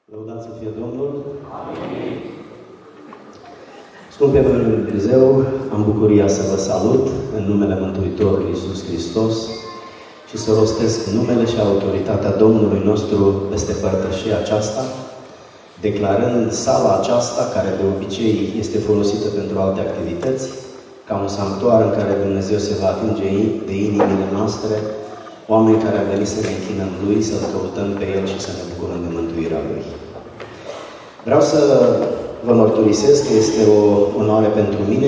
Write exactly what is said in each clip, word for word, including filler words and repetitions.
Lăudați să fie Domnul! Amin. Scumpe Măi lui Dumnezeu, am bucuria să vă salut în numele Mântuitorului Iisus Hristos și să rostesc numele și autoritatea Domnului nostru peste părtășia aceasta, declarând sala aceasta, care de obicei este folosită pentru alte activități, ca un sanctuar în care Dumnezeu se va atinge de inimile noastre, oameni care au venit să ne închinăm Lui, să-L căutăm pe El și să ne bucurăm de mântuirea Lui. Vreau să vă mărturisesc că este o onoare pentru mine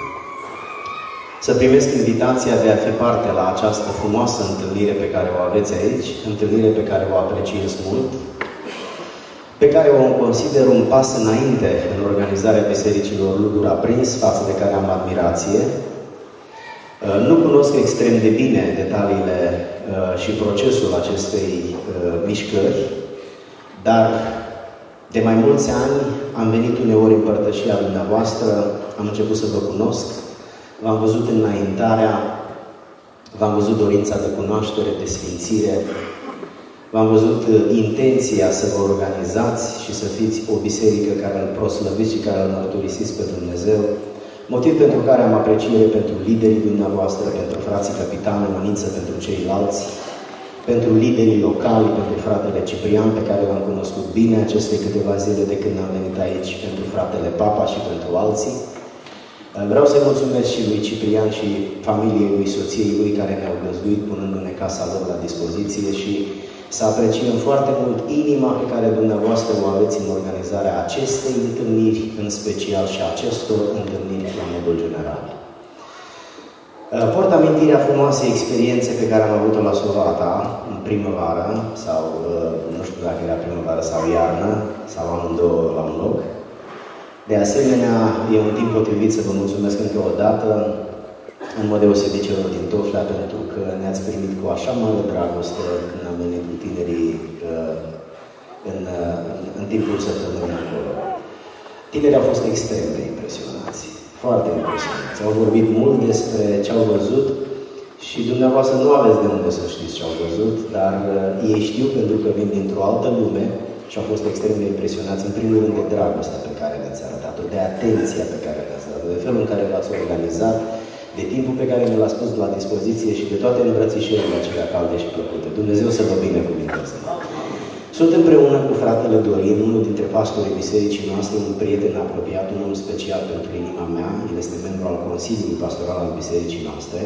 să primesc invitația de a fi parte la această frumoasă întâlnire pe care o aveți aici, întâlnire pe care o apreciez mult, pe care o consider un pas înainte în organizarea bisericilor Lucruri Aprins, față de care am admirație. Nu cunosc extrem de bine detaliile și procesul acestei mișcări, dar de mai mulți ani am venit uneori în părtășia dumneavoastră, am început să vă cunosc, v-am văzut înaintarea, v-am văzut dorința de cunoaștere, de sfințire, v-am văzut intenția să vă organizați și să fiți o biserică care îl proslăviți și care îl mărturisiți pe Dumnezeu, motiv pentru care am apreciere pentru liderii dumneavoastră, pentru frații capitani, mănință pentru ceilalți, pentru liderii locali, pentru fratele Ciprian, pe care l-am cunoscut bine aceste câteva zile de când am venit aici, pentru fratele Papa și pentru alții. Vreau să-i mulțumesc și lui Ciprian și familiei lui, soției lui, care ne-au găzduit punându-ne casa lor la dispoziție și să apreciem foarte mult inima pe care dumneavoastră o aveți în organizarea acestei întâlniri, în special și acestor întâlniri la modul general. Port amintirea frumoasei experiențe pe care am avut-o la Sovata în primăvară, sau nu știu dacă era primăvară sau iarnă, sau amândouă la un loc. De asemenea, e un timp potrivit să vă mulțumesc încă o dată, în mod deosebit celor din Toflea, pentru că ne-ați primit cu așa mare dragoste când am venit cu tinerii în, în, în timpul săptămânii acolo. Tinerii au fost extrem de impresionați. Foarte impresionați. Au vorbit mult despre ce au văzut și dumneavoastră nu aveți de unde să știți ce au văzut, dar uh, ei știu pentru că vin dintr-o altă lume și au fost extrem de impresionați, în primul rând, de dragostea pe care le-ați arătat-o, de atenția pe care le-ați arătat-o, de felul în care l-ați organizat, de timpul pe care ne l-ați pus la dispoziție și de toate îmbrățișările acelea calde și plăcute. Dumnezeu să vă binecuvinteze. Sunt împreună cu fratele Dorin, unul dintre pastorii bisericii noastre, un prieten apropiat, un om special pentru inima mea. El este membru al Consiliului Pastoral al bisericii noastre.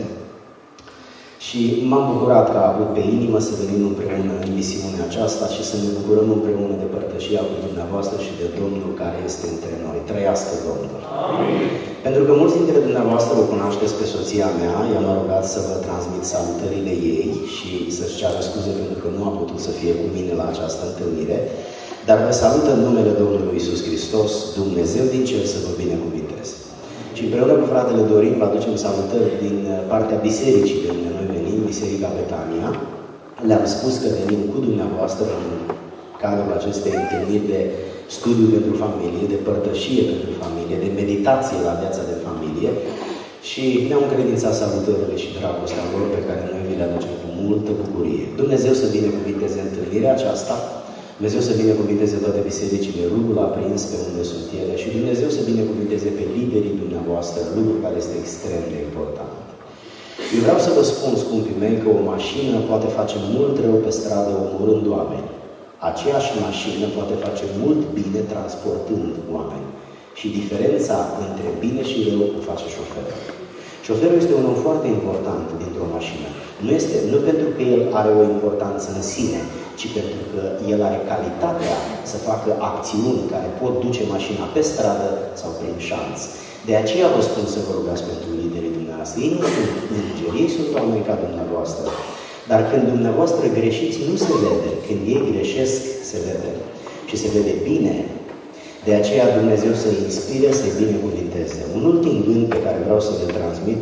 Și m-am bucurat că a avut pe inimă să venim împreună în misiunea aceasta și să ne bucurăm împreună de părtășia cu dumneavoastră și de Domnul care este între noi. Trăiască Domnul! Amin. Pentru că mulți dintre dumneavoastră o cunoașteți pe soția mea, i-am rugat să vă transmit salutările ei și să-și ceară scuze pentru că nu a putut să fie cu mine la această întâlnire, dar vă salută în numele Domnului Iisus Hristos, Dumnezeu din cer să vă binecuvinteze. Și împreună cu fratele Dorin vă aducem salutări din partea bisericii de unde noi venim, Biserica Betania. Le-am spus că venim cu dumneavoastră în cadrul acestei întâlniri de studiu pentru familie, de părtășie pentru familie, de meditație la viața de familie și ne-au încredințat salutările și dragostea lor pe care noi vi le aducem cu multă bucurie. Dumnezeu să binecuvinteze întâlnirea aceasta, Dumnezeu să binecuvinteze toate bisericile Rugul Aprins pe unde sunt ele și Dumnezeu să binecuvinteze pe liderii dumneavoastră, lucru care este extrem de important. Eu vreau să vă spun, scumpii mei, că o mașină poate face mult rău pe stradă omorând oameni. Aceeași mașină poate face mult bine transportând oameni. Și diferența între bine și rău o face șoferul. Șoferul este un om foarte important dintr-o mașină. Nu, este, nu pentru că el are o importanță în sine, ci pentru că el are calitatea să facă acțiuni care pot duce mașina pe stradă sau prin șanț. De aceea vă spun să vă rugați pentru liderii dumneavoastră. Ei nu sunt îngeri, ei sunt oameni ca dumneavoastră. Dar când dumneavoastră greșiți, nu se vede. Când ei greșesc, se vede. Și se vede bine. De aceea Dumnezeu să-i inspire, să-i binecuvinteze. Un ultim gând pe care vreau să le transmit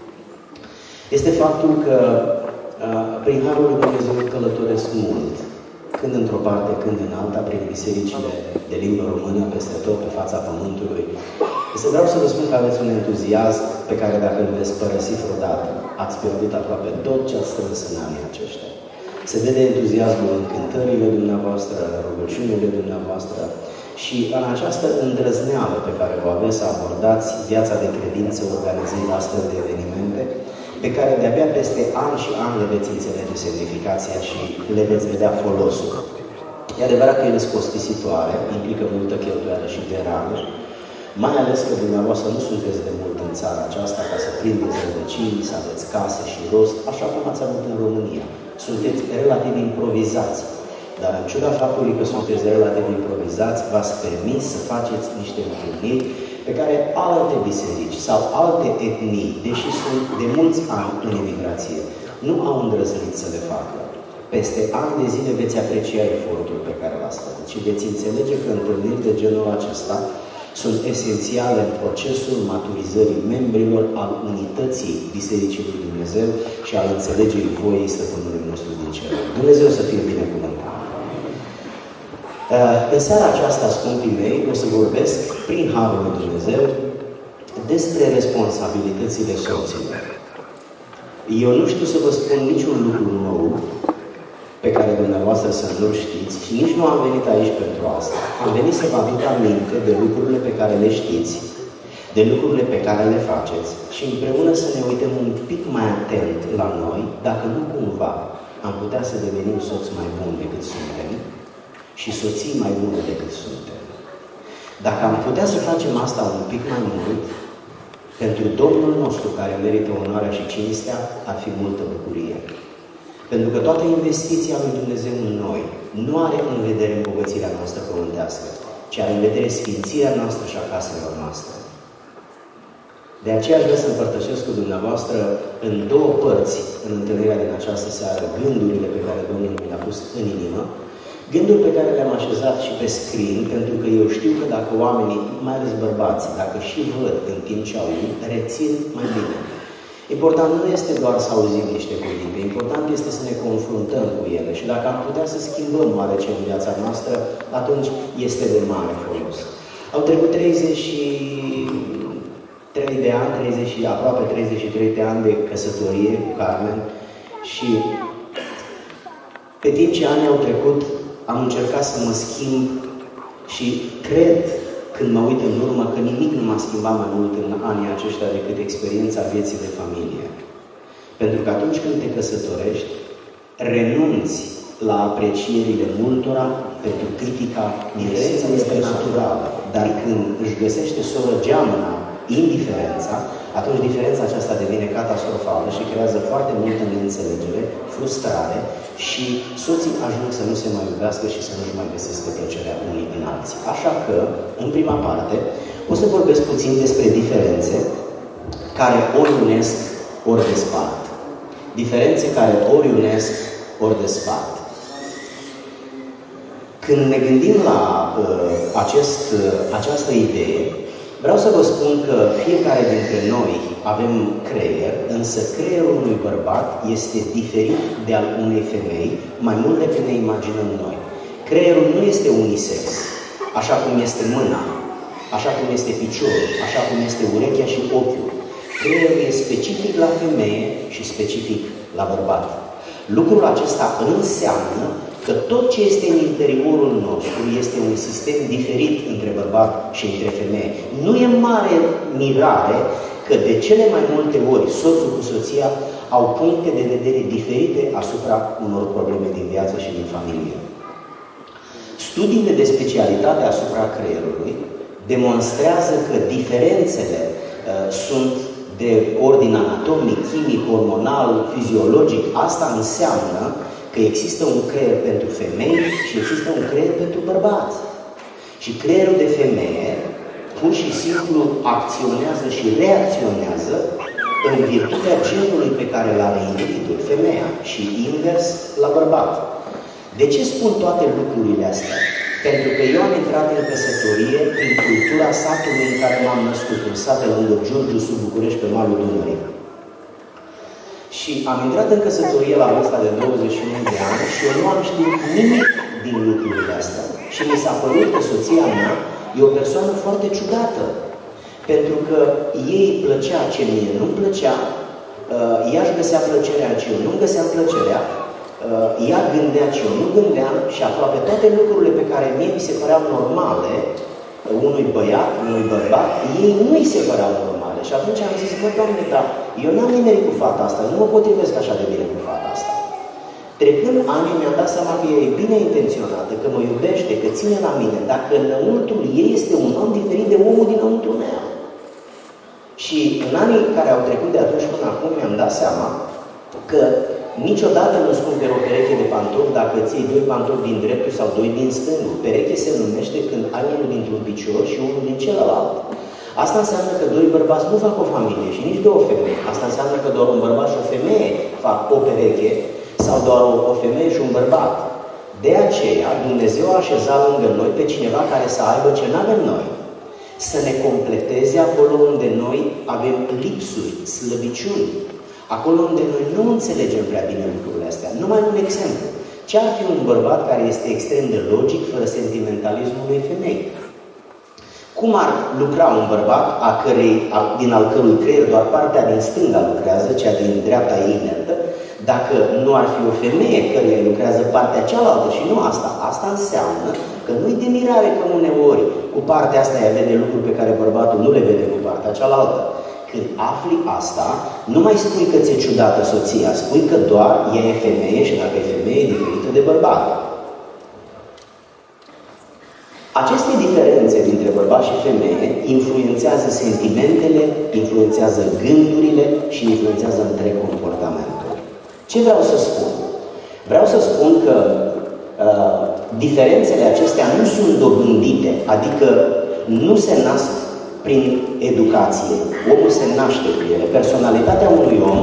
este faptul că prin Harul lui Dumnezeu călătoresc mult. Când într-o parte, când în alta, prin bisericile de limbă română, peste tot, pe fața pământului. Este vreau să vă spun că aveți un entuziasm pe care dacă îl veți părăsi vreodată, ați pierdut aproape tot ce ați strâns în anii aceștia. se vede entuziasmul în cântările dumneavoastră, în rugăciunile dumneavoastră și în această îndrăzneală pe care o aveți să abordați viața de credință organizând astfel de evenimente, pe care de-abia peste ani și ani le veți înțelege semnificația și le veți vedea folosul. E adevărat că ele sunt costisitoare, implică multă cheltuială și derare, mai ales că dumneavoastră nu sunteți de mult în țara aceasta ca să prindeți rădăcini, să aveți case și rost, așa cum ați avut în România. Sunteți relativ improvizați, dar în ciuda faptului că sunteți relativ improvizați, v-ați permis să faceți niște întâlniri pe care alte biserici sau alte etnii, deși sunt de mulți ani în emigrație, nu au îndrăznit să le facă. Peste ani de zile veți aprecia efortul pe care l-ați făcut și veți înțelege că întâlniri de genul acesta sunt esențiale în procesul maturizării membrilor al unității Bisericii lui Dumnezeu și al înțelegerii voii Stăpânului nostru din cer. Dumnezeu să fie binecuvântat! În seara aceasta, scumpii mei, o să vorbesc, prin Harul lui Dumnezeu, despre responsabilitățile soților. Eu nu știu să vă spun niciun lucru nou pe care dumneavoastră să nu știți și nici nu am venit aici pentru asta. Am venit să vă aduc aminte de lucrurile pe care le știți, de lucrurile pe care le faceți și împreună să ne uităm un pic mai atent la noi, dacă nu cumva am putea să devenim soți mai buni decât suntem și soții mai bune decât suntem. Dacă am putea să facem asta un pic mai mult, pentru Domnul nostru care merită onoarea și cinstea, ar fi multă bucurie. Pentru că toată investiția lui Dumnezeu în noi nu are în vedere îmbogățirea noastră pământească, ci are în vedere sfințirea noastră și a caselor noastre. De aceea aș vrea să împărtășesc cu dumneavoastră în două părți, în întâlnirea din această seară, gândurile pe care Domnul mi le-a pus în inimă, gânduri pe care le-am așezat și pe screen, pentru că eu știu că dacă oamenii, mai ales bărbații, dacă și văd în timp ce aud, rețin mai bine. Important nu este doar să auzim niște cuvinte, important este să ne confruntăm cu ele și dacă am putea să schimbăm oarece în viața noastră, atunci este de mare folos. Au trecut treizeci și trei de ani, treizeci, aproape treizeci și trei de ani de căsătorie cu Carmen și pe timp ce ani au trecut, am încercat să mă schimb și cred, când mă uit în urmă, că nimic nu m-a schimbat mai mult în anii aceștia decât experiența vieții de familie. Pentru că atunci când te căsătorești, renunți la aprecierile multora pentru critica. Diferența este naturală, dar când își găsește soră geamăna indiferența, atunci diferența aceasta devine catastrofală și creează foarte multă neînțelegere, frustrare și soții ajung să nu se mai iubească și să nu-și mai găsească plăcerea unii în alții. Așa că, în prima parte, o să vorbesc puțin despre diferențe care ori unesc, ori despart. Diferențe care ori unesc, ori despart. Când ne gândim la uh, acest, uh, această idee, vreau să vă spun că fiecare dintre noi avem creier, însă creierul unui bărbat este diferit de al unei femei, mai mult decât ne imaginăm noi. Creierul nu este unisex, așa cum este mâna, așa cum este piciorul, așa cum este urechea și ochiul. Creierul e specific la femeie și specific la bărbat. Lucrul acesta înseamnă că tot ce este în interiorul nostru este un sistem diferit între bărbat și între femeie. Nu e mare mirare că de cele mai multe ori soțul cu soția au puncte de vedere diferite asupra unor probleme din viață și din familie. Studiile de specialitate asupra creierului demonstrează că diferențele uh, sunt de ordin anatomic, chimic, hormonal, fiziologic. Asta înseamnă că există un creier pentru femei și există un creier pentru bărbați. Și creierul de femeie pur și simplu acționează și reacționează în virtutea genului pe care îl are individul, femeia, și invers la bărbat. De ce spun toate lucrurile astea? Pentru că eu am intrat în căsătorie prin cultura satului în care m-am născut, un sat de lângă Giurgiu, sub București, pe malul Dunării. Și am intrat în căsătorie la vârsta de douăzeci și unu de ani și eu nu am știut nimic din lucrurile astea. Și mi s-a părut că soția mea e o persoană foarte ciudată. Pentru că ei plăcea ce mie nu-mi plăcea, ea își găsea plăcerea ce eu nu-mi găseam plăcerea, ea gândea ce eu nu gândeam și aproape toate lucrurile pe care mie mi se păreau normale, unui băiat, unui bărbat, ei nu îi se păreau normale. Și atunci am zis, bă, Doamne, dar eu n-am nimerit cu fata asta, nu mă potrivesc așa de bine cu fata asta. Trecând ani, mi-am dat seama că ea e bine intenționată, că mă iubește, că ține la mine, dacă înăuntrul ei este un om diferit de omul dinăuntru meu. Și în anii care au trecut de atunci până acum, mi-am dat seama că niciodată nu-ți cumperi o pereche de pantofi dacă îți iei doi pantofi din dreptul sau doi din stângul. Pereche se numește când ai unul dintr-un picior și unul din celălalt. Asta înseamnă că doi bărbați nu fac o familie și nici două femei. Asta înseamnă că doar un bărbat și o femeie fac o pereche sau doar o femeie și un bărbat. De aceea, Dumnezeu a așezat lângă noi pe cineva care să aibă ce nu avem noi. Să ne completeze acolo unde noi avem lipsuri, slăbiciuni. Acolo unde noi nu înțelegem prea bine lucrurile astea. Numai un exemplu. Ce ar fi un bărbat care este extrem de logic, fără sentimentalismul unei femei? Cum ar lucra un bărbat a cărei, a, din al cărui creier doar partea din stânga lucrează, cea din dreapta e inertă, dacă nu ar fi o femeie căreia lucrează partea cealaltă și nu asta? Asta înseamnă că nu-i de mirare că uneori cu partea asta ea vede lucruri pe care bărbatul nu le vede cu partea cealaltă. Când afli asta, nu mai spui că ți-e ciudată soția, spui că doar ea e femeie și dacă e femeie e diferită de bărbat. Aceste diferențe dintre bărbat și femeie influențează sentimentele, influențează gândurile și influențează întreg comportamentul. Ce vreau să spun? Vreau să spun că uh, diferențele acestea nu sunt dobândite, adică nu se nasc prin educație. Omul se naște cu ele. Personalitatea unui om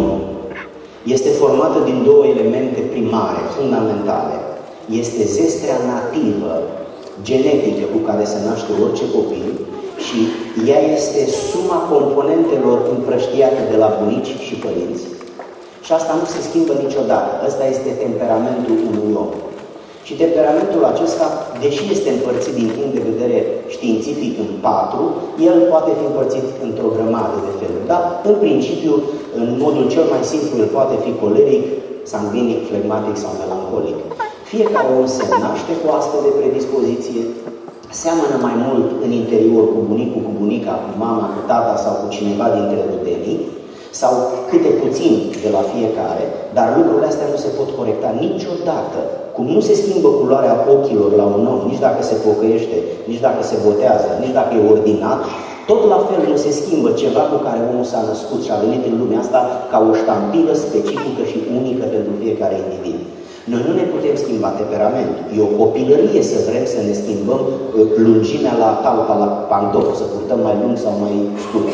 este formată din două elemente primare, fundamentale. Este zestrea nativă, genetică, cu care se naște orice copil și ea este suma componentelor împrăștiate de la bunici și părinți. Și asta nu se schimbă niciodată. Ăsta este temperamentul unui om. Și temperamentul acesta, deși este împărțit din punct de vedere științific în patru, el poate fi împărțit într-o grămadă de feluri. Dar, în principiu, în modul cel mai simplu, el poate fi coleric, sanguinic, flegmatic sau melancolic. Fiecare om se naște cu astfel de predispoziție, seamănă mai mult în interior cu bunicul, cu bunica, cu mama, cu tata sau cu cineva dintre rudenii, sau câte puțin de la fiecare, dar lucrurile astea nu se pot corecta niciodată. Cum nu se schimbă culoarea ochilor la un om, nici dacă se pocăiește, nici dacă se botează, nici dacă e ordinat, tot la fel nu se schimbă ceva cu care omul s-a născut și a venit în lumea asta ca o ștampilă specifică și unică pentru fiecare individ. Noi nu ne putem schimba temperamentul. E o copilărie să vrem să ne schimbăm lungimea la talpa, la pantof, să purtăm mai lung sau mai scurt.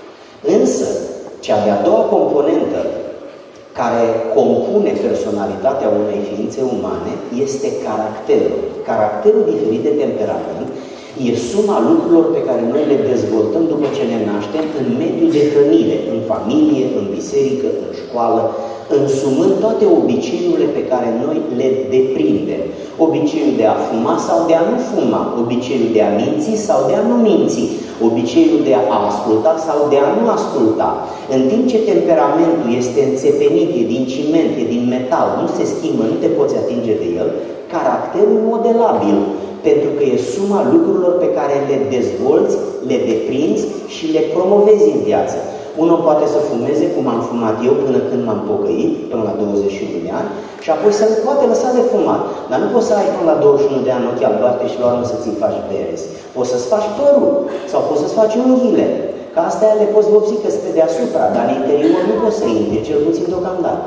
Însă, cea de-a doua componentă care compune personalitatea unei ființe umane este caracterul. Caracterul diferit de temperament e suma lucrurilor pe care noi le dezvoltăm după ce ne naștem în mediul de hrănire, în familie, în biserică, în școală, însumând toate obiceiurile pe care noi le deprindem. Obiceiul de a fuma sau de a nu fuma, obiceiul de a minți sau de a nu minți, obiceiul de a asculta sau de a nu asculta. În timp ce temperamentul este înțepenit, e din ciment, e din metal, nu se schimbă, nu te poți atinge de el, caracterul modelabil, pentru că e suma lucrurilor pe care le dezvolți, le deprinzi și le promovezi în viață. Un om poate să fumeze, cum am fumat eu până când m-am pocăit, până la douăzeci și unu de ani, și apoi să nu poate lăsa de fumat. Dar nu poți să ai până la douăzeci și unu de ani ochi albastri și la urmă să ți-i faci berezi. Poți să-ți faci părul sau poți să-ți faci unghiile. Că astea le poți vopsi că sunt pe deasupra, dar în interior nu poți să intri, cel puțin deocamdată.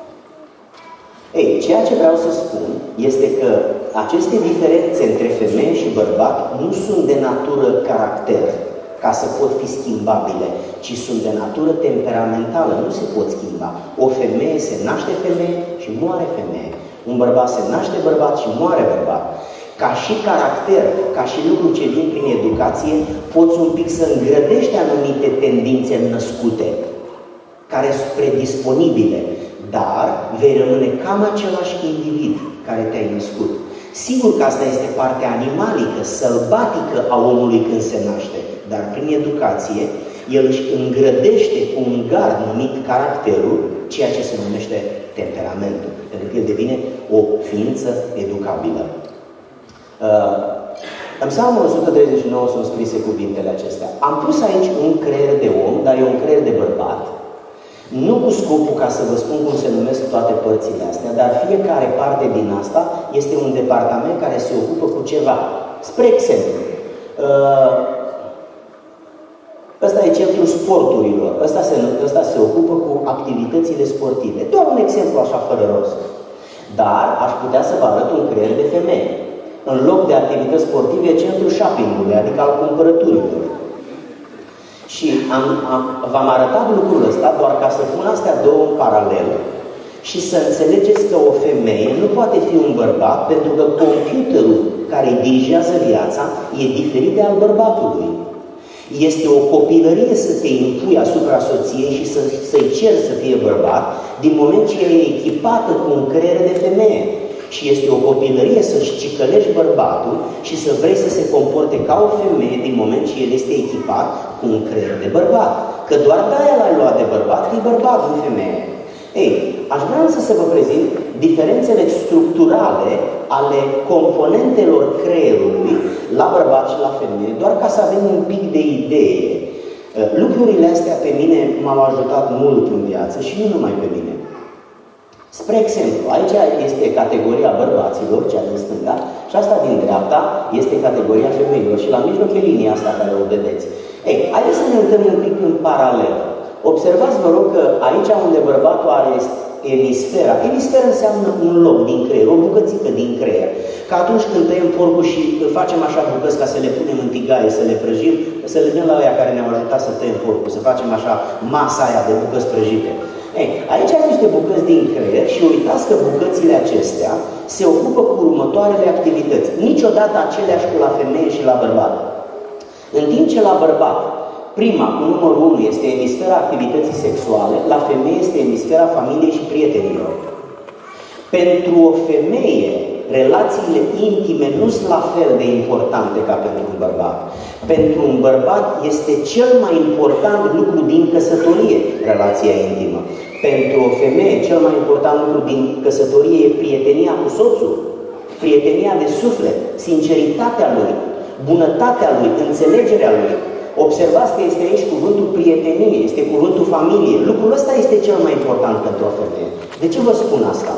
Ei, ceea ce vreau să spun este că aceste diferențe între femeie și bărbat nu sunt de natură caracter, ca să pot fi schimbabile, ci sunt de natură temperamentală, nu se pot schimba. O femeie se naște femeie și moare femeie. Un bărbat se naște bărbat și moare bărbat. Ca și caracter, ca și lucruri ce vin prin educație, poți un pic să îngrădești anumite tendințe născute, care sunt predisponibile, dar vei rămâne cam același individ care te-ai născut. Sigur că asta este partea animalică, sălbatică a omului când se naște, dar prin educație el își îngrădește cu un gard numit caracterul, ceea ce se numește temperamentul. pentru că el devine o ființă educabilă. Uh, în Psalmul o sută treizeci și nouă sunt scrise cuvintele acestea. Am pus aici un creier de om, dar e un creier de bărbat, nu cu scopul ca să vă spun cum se numesc toate părțile astea, dar fiecare parte din asta este un departament care se ocupă cu ceva. Spre exemplu, uh, ăsta e centrul sporturilor, ăsta se, ăsta se ocupă cu activitățile sportive. Doar un exemplu așa fără rost. Dar aș putea să vă arăt un creier de femei. În loc de activități sportive, centrul shopping-ului, adică al cumpărăturilor. Și am, am, v-am arătat lucrul ăsta doar ca să pun astea două în paralel și să înțelegeți că o femeie nu poate fi un bărbat pentru că computerul care îi dirigează viața e diferit de al bărbatului. Este o copilărie să te impui asupra soției și să, să-i ceri să fie bărbat din moment ce e echipată cu un creier de femeie. Și este o copilărie să-și cicălești bărbatul și să vrei să se comporte ca o femeie din moment ce el este echipat cu un creier de bărbat. Că doar de-aia l-ai luat de bărbat, că e bărbat, nu femeie. Ei, aș vrea însă să vă prezint diferențele structurale ale componentelor creierului la bărbat și la femeie, doar ca să avem un pic de idee. Lucrurile astea pe mine m-au ajutat mult în viață și nu numai pe mine. Spre exemplu, aici este categoria bărbaților, cea din stânga, și asta din dreapta este categoria femeilor. Și la mijloc e linia asta care o vedeți. Ei, haideți să ne uităm un pic în paralel. Observați, vă rog, că aici unde bărbatul are emisfera, emisfera înseamnă un loc din creier, o bucățică din creier. Ca atunci când tăiem porcul și facem așa bucăți ca să le punem în tigaie, să le prăjim, să le dăm la aia care ne-au ajutat să tăiem porcul, să facem așa masa aia de bucăți prăjite. Ei, aici am niște bucăți din creier și uitați că bucățile acestea se ocupă cu următoarele activități. Niciodată aceleași cu la femeie și la bărbat. În timp ce la bărbat, prima, cu numărul unu, este emisfera activității sexuale, la femeie este emisfera familiei și prietenilor. Pentru o femeie, relațiile intime nu sunt la fel de importante ca pentru un bărbat. Pentru un bărbat este cel mai important lucru din căsătorie, relația intimă. Pentru o femeie, cel mai important lucru din căsătorie e prietenia cu soțul, prietenia de suflet, sinceritatea lui, bunătatea lui, înțelegerea lui. Observați că este aici cuvântul prietenie, este cuvântul familie. Lucrul ăsta este cel mai important pentru o femeie. De ce vă spun asta?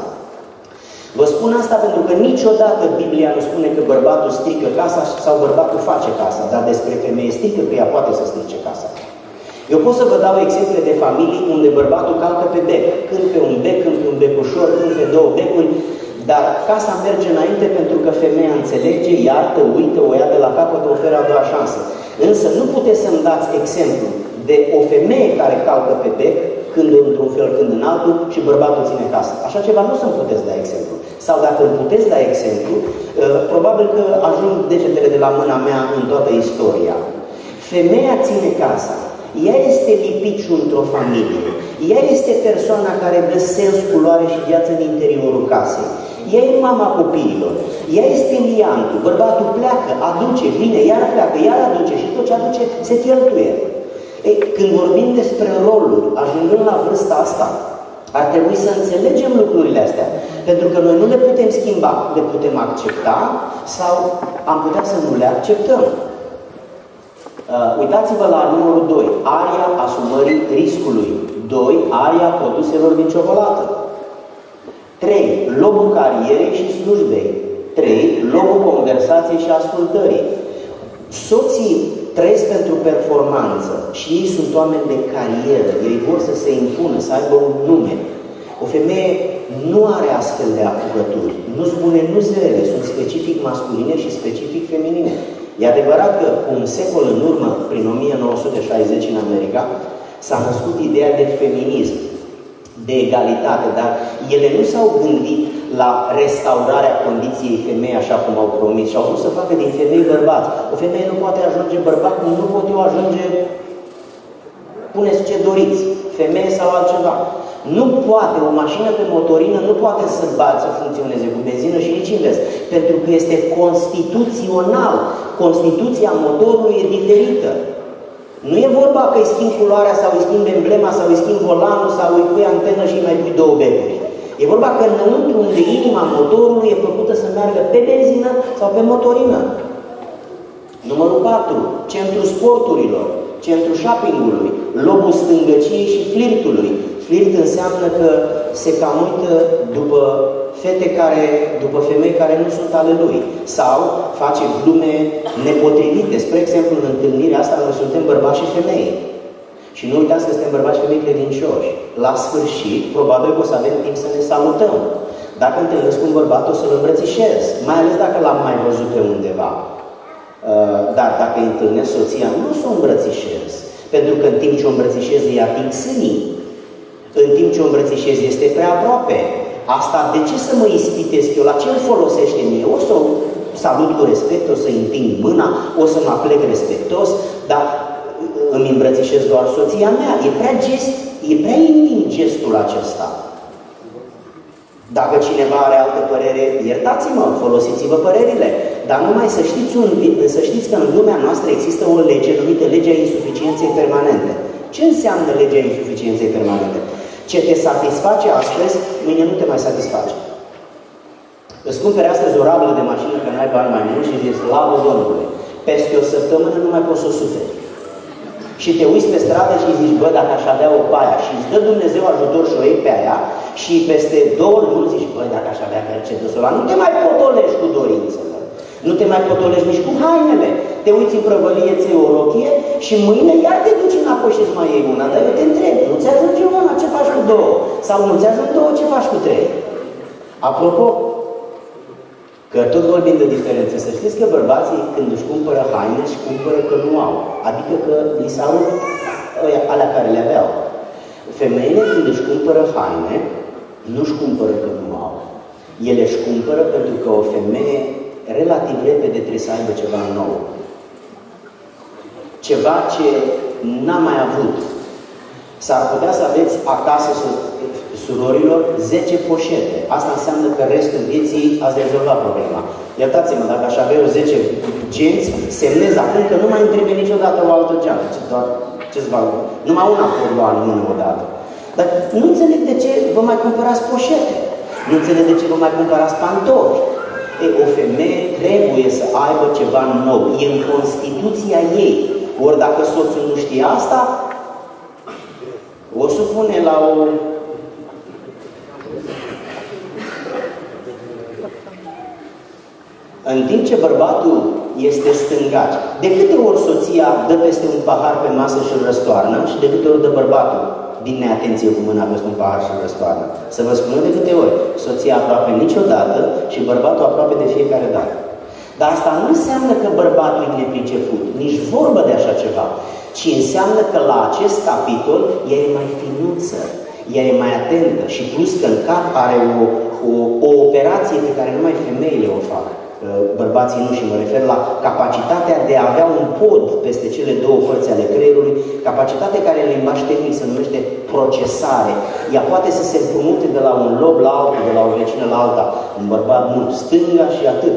Vă spun asta pentru că niciodată Biblia nu spune că bărbatul strică casa sau bărbatul face casa, dar despre femeie strică că ea poate să strice casa. Eu pot să vă dau exemple de familii unde bărbatul calcă pe bec, când pe un bec, când pe un bec ușor, când pe două becuri, dar casa merge înainte pentru că femeia înțelege, iartă, uită, o ia de la capăt, o oferă a doua șansă. Însă nu puteți să-mi dați exemplu de o femeie care calcă pe bec, când într-un fel, când în altul, și bărbatul ține casa. Așa ceva nu să-mi puteți da exemplu. Sau dacă îmi puteți da exemplu, probabil că ajung degetele de la mâna mea în toată istoria. Femeia ține casa. Ea este lipiciu într-o familie. Ea este persoana care dă sens, culoare și viață în interiorul casei. Ea e mama copiilor. Ea este liantul. Bărbatul pleacă, aduce, vine, iar pleacă, iar aduce și tot ce aduce se cheltuie. Ei, când vorbim despre roluri, ajungând la vârsta asta, ar trebui să înțelegem lucrurile astea. Pentru că noi nu le putem schimba, le putem accepta sau am putea să nu le acceptăm. Uh, uitați-vă la numărul doi, aria asumării riscului. doi. Aria produselor din ciocolată. trei. Lobul carierei și slujbei. trei. Lobul conversației și ascultării. Soții trăiesc pentru performanță și ei sunt oameni de carieră. Ei vor să se impună, să aibă un nume. O femeie nu are astfel de apucături. Nu-s bune, nu-s rele. Sunt specific masculine și specific feminine. E adevărat că un secol în urmă, prin o mie nouă sute șaizeci în America, s-a născut ideea de feminism, de egalitate, dar ele nu s-au gândit la restaurarea condiției femei așa cum au promis și au vrut să facă din femei bărbați. O femeie nu poate ajunge bărbat, cum nu pot eu ajunge, puneți ce doriți, femeie sau altceva. Nu poate, o mașină pe motorină nu poate să bată, să funcționeze cu benzină și nici invers, pentru că este constituțional. Constituția motorului e diferită. Nu e vorba că îi schimb culoarea sau îi schimb emblema sau îi schimb volanul sau îi pui antenă și îi mai pui două becuri. E vorba că înăuntru, unde inima motorului e făcută să meargă pe benzină sau pe motorină. Numărul patru. Centrul sporturilor, centrul shoppingului, lobul stângăciei și flirtului. Flirt înseamnă că se cam uită după fete care, după femei care nu sunt ale lui. Sau face glume nepotrivite. Spre exemplu, în întâlnirea asta noi suntem bărbați și femei. Și nu uitați că suntem bărbați și femei credincioși. La sfârșit, probabil că o să avem timp să ne salutăm. Dacă întâlnesc un bărbat, o să-l îmbrățișez. Mai ales dacă l-am mai văzut pe undeva. Dar dacă îi întâlnesc soția, nu o să o îmbrățișez. Pentru că în timp ce o îmbrățișez îi ating sânii. În timp ce o îmbrățișez este prea aproape. Asta, de ce să mă ispitesc eu? La ce îmi folosește mie? O să o salut cu respect, o să-i întind mâna, o să mă aplec respectos, dar îmi îmbrățișez doar soția mea. E prea gest, e prea intim gestul acesta. Dacă cineva are altă părere, iertați-mă, folosiți-vă părerile. Dar numai să știți, un, să știți că în lumea noastră există o lege numită legea insuficienței permanente. Ce înseamnă legea insuficienței permanente? Ce te satisface astăzi, mâine nu te mai satisface. Îți cumperi astăzi o rablă de mașină că n-ai bani mai mult și zici, slavă Domnului, peste o săptămână nu mai poți să o suferi. Și te uiți pe stradă și zici, bă, dacă aș avea o paia și îți dă Dumnezeu ajutor și o iei pe aia și peste două luni zici, bă, dacă aș avea Mercedes-ul ăla, nu te mai potolești cu dorințele. Nu te mai potolești nici cu hainele. Te uiți în prăvălie, ți o rochie și mâine iar te duci înapoi și îți mai iei una. Dar eu te întreb, nu ți ajunge una, ce faci cu două? Sau nu ți ajunge două, ce faci cu trei? Apropo, că tot vorbim de diferențe, să știți că bărbații când își cumpără haine, își cumpără că nu au. Adică că li s-au alea care le aveau. Femeile când își cumpără haine, nu își cumpără că nu au. Ele își cumpără pentru că o femeie relativ repede trebuie să aibă ceva nou. Ceva ce n-a mai avut. S-ar putea să aveți acasă, surorilor, zece poșete. Asta înseamnă că restul vieții ați rezolvat problema. Iertați-mă, dacă aș avea eu zece genți, semnez acum că nu mai îmi trebuie niciodată o altă geantă. Ce-ți va lua? Numai una pot lua în mână odată. Dar nu înțeleg de ce vă mai cumpărați poșete. Nu înțeleg de ce vă mai cumpărați pantofi. E, o femeie trebuie să aibă ceva nou. E în Constituția ei. Ori dacă soțul nu știe asta, o supune la o... În timp ce bărbatul este stângaci, de câte ori soția dă peste un pahar pe masă și îl răstoarnă și de câte ori dă bărbatul din neatenție cu mâna peste un pahar și îl răstoarnă? Să vă spun de câte ori. Soția aproape niciodată și bărbatul aproape de fiecare dată. Dar asta nu înseamnă că bărbatul e nepriceput, nici vorbă de așa ceva, ci înseamnă că la acest capitol ea e mai finuță, ea e mai atentă și plus că în cap are o, o, o operație pe care numai femeile o fac. Bărbații nu, și mă refer la capacitatea de a avea un pod peste cele două părți ale creierului, capacitate care în limbaj tehnic se numește procesare. Ea poate să se împrumute de la un lob la altul, de la o vecină la alta. Un bărbat nu, stânga și atât.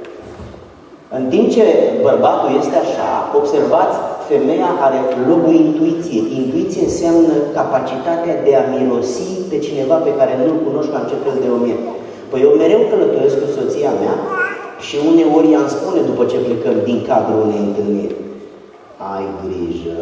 În timp ce bărbatul este așa, observați, femeia are lobul intuiție. Intuiție înseamnă capacitatea de a mirosi pe cineva pe care nu-l cunoști ca în ce fel de om e. Păi eu mereu călătoresc cu soția mea și uneori ea îmi spune după ce plecăm din cadrul unei întâlniri: ai grijă,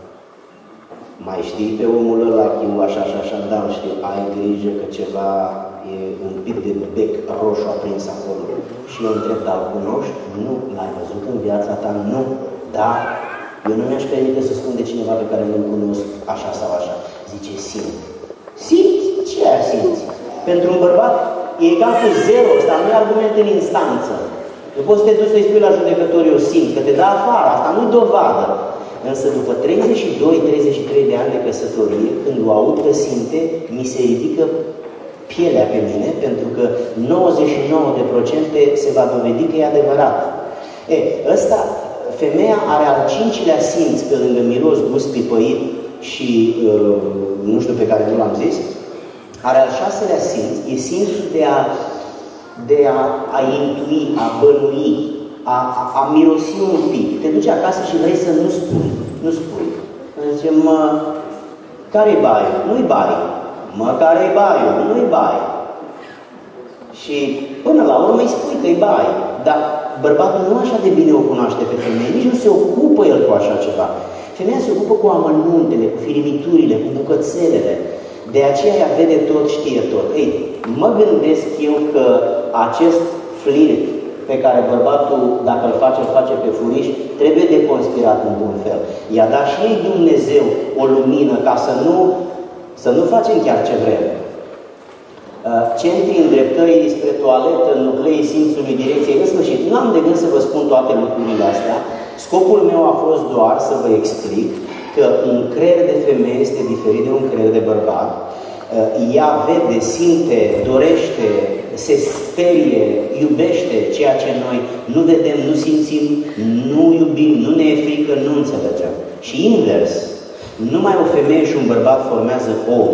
mai știi pe omul ăla, eu așa și așa, da, știu, ai grijă că ceva e un pic de bec roșu aprins acolo. Și eu întreb, dar îl cunoști? Nu. L-ai văzut în viața ta? Nu. Da. Eu nu mi-aș permite să spun de cineva pe care nu-l cunosc așa sau așa. Zice, simt. Simți? Ce ai simți? Pentru un bărbat e egal cu zero, ăsta nu e argument în instanță. Nu poți să te duci să-i spui la judecător, eu simt, că te dă afară, asta nu-i dovadă. Însă după treizeci și doi treizeci și trei de ani de căsătorie, când o aud că simte, mi se ridică pielea pe mine, pentru că nouăzeci și nouă la sută se va dovedi că e adevărat. E, ăsta, femeia are al cincilea simț, pe lângă miros, gust, pipăit și uh, nu știu pe care nu l-am zis, are al șaselea simț, e simțul de a, de a, a intui, a bănui, a, a, a mirosi un pic. Te duci acasă și vrei să nu spui. Nu spui. Zice, mă, care-i baiul? Nu-i bai. Mă, care-i baiul? Nu-i bai. Și până la urmă îi spui că-i bai, dar bărbatul nu așa de bine o cunoaște pe femeie, nici nu se ocupă el cu așa ceva. Femeia se ocupă cu amănuntele, cu firimiturile, cu bucățelele. De aceea ea vede tot, știe tot. Ei, mă gândesc eu că acest flirt pe care bărbatul, dacă îl face, îl face pe furiș, trebuie de conspirat într-un fel. I-a dat și ei Dumnezeu o lumină ca să nu, să nu facem chiar ce vrem. Centrii îndreptării spre toaletă, nucleii simțului, direcției, în sfârșit, nu am de gând să vă spun toate lucrurile astea. Scopul meu a fost doar să vă explic că un creier de femeie este diferit de un creier de bărbat. Ea vede, simte, dorește, se sperie, iubește ceea ce noi nu vedem, nu simțim, nu iubim, nu ne e frică, nu înțelegem. Și invers, numai o femeie și un bărbat formează om.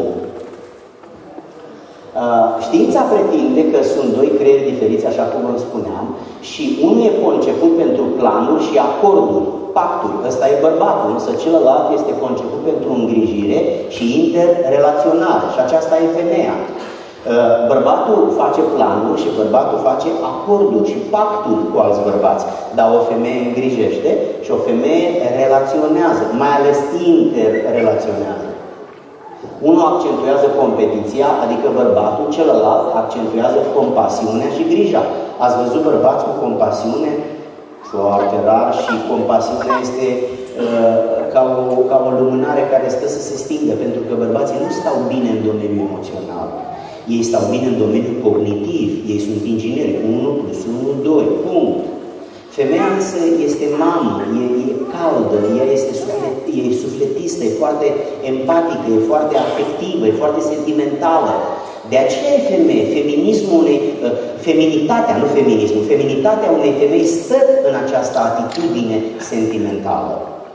Știința pretinde că sunt doi creieri diferiți, așa cum vă spuneam, și unul e conceput pentru planuri și acorduri, pacturi. Ăsta e bărbatul, însă celălalt este conceput pentru îngrijire și interrelaționare, și aceasta e femeia. Bărbatul face planuri și bărbatul face acorduri și pacturi cu alți bărbați, dar o femeie îngrijește și o femeie relaționează, mai ales interrelaționează. Unul accentuează competiția, adică bărbatul, celălalt accentuează compasiunea și grija. Ați văzut bărbați cu compasiune? Foarte rar, și compasiunea este uh, ca, o, ca o lumânare care stă să se stingă, pentru că bărbații nu stau bine în domeniul emoțional. Ei stau bine în domeniul cognitiv, ei sunt ingineri, unu plus unu, doi, punct. Femeia însă este mamă, e, e caldă, ea este suflet, e sufletistă, e foarte empatică, e foarte afectivă, e foarte sentimentală. De aceea e femeie. Feminismul unei, feminitatea, nu feminismul, feminitatea unei femei stă în această atitudine sentimentală.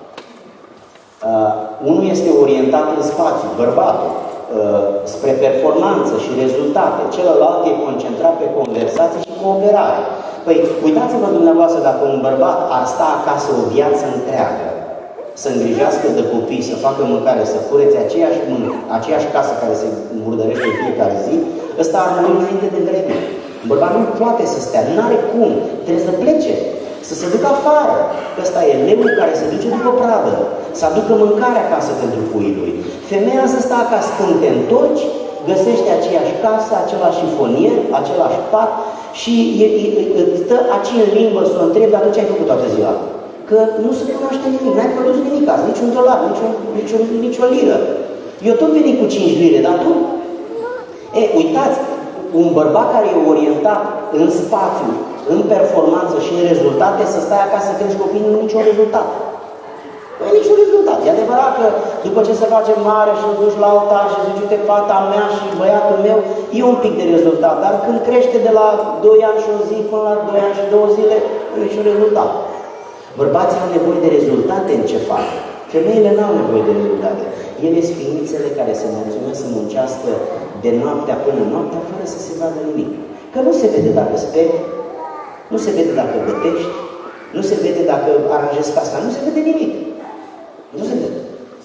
Uh, unul este orientat în spațiu, bărbatul, uh, spre performanță și rezultate. Celălalt e concentrat pe conversație și cooperare. Păi, uitați-vă dumneavoastră, dacă un bărbat ar sta acasă o viață întreagă, să îngrijească de copii, să facă mâncare, să curețe aceeași, aceeași casă care se murdărește în fiecare zi, ăsta ar muri înainte de vreme. Un bărbat nu poate să stea, nu are cum, trebuie să plece, să se ducă afară. Ăsta e lemnul care se duce după pradă, să aducă mâncare acasă pentru puii lui. Femeia să stă acasă, când te întorci, găsește aceeași casă, același șifonier, același pat și îți stă aici în limbă să o întrebi, dar tu ce ai făcut toată ziua? Că nu se cunoaște nimic, n-ai produs nimic azi, niciun dolar, nicio, nicio, nicio liră. Eu tot veni cu cinci lire, dar tu? E, uitați, un bărbat care e orientat în spațiu, în performanță și în rezultate, să stai acasă să crești copii, nu niciun rezultat. Nu e niciun rezultat. E adevărat că după ce se face mare și îl duci la altar și zici, uite, fata mea și băiatul meu, e un pic de rezultat. Dar când crește de la doi ani și o zi până la doi ani și două zile, nu e niciun rezultat. Bărbații au nevoie de rezultate în ce fac. Femeile nu au nevoie de rezultate. Ele sunt ființele care se mulțumesc să muncească de noaptea până noaptea fără să se vadă nimic. Că nu se vede dacă speri, nu se vede dacă gătești, nu se vede dacă aranjezi casa, nu se vede nimic. Nu se vede.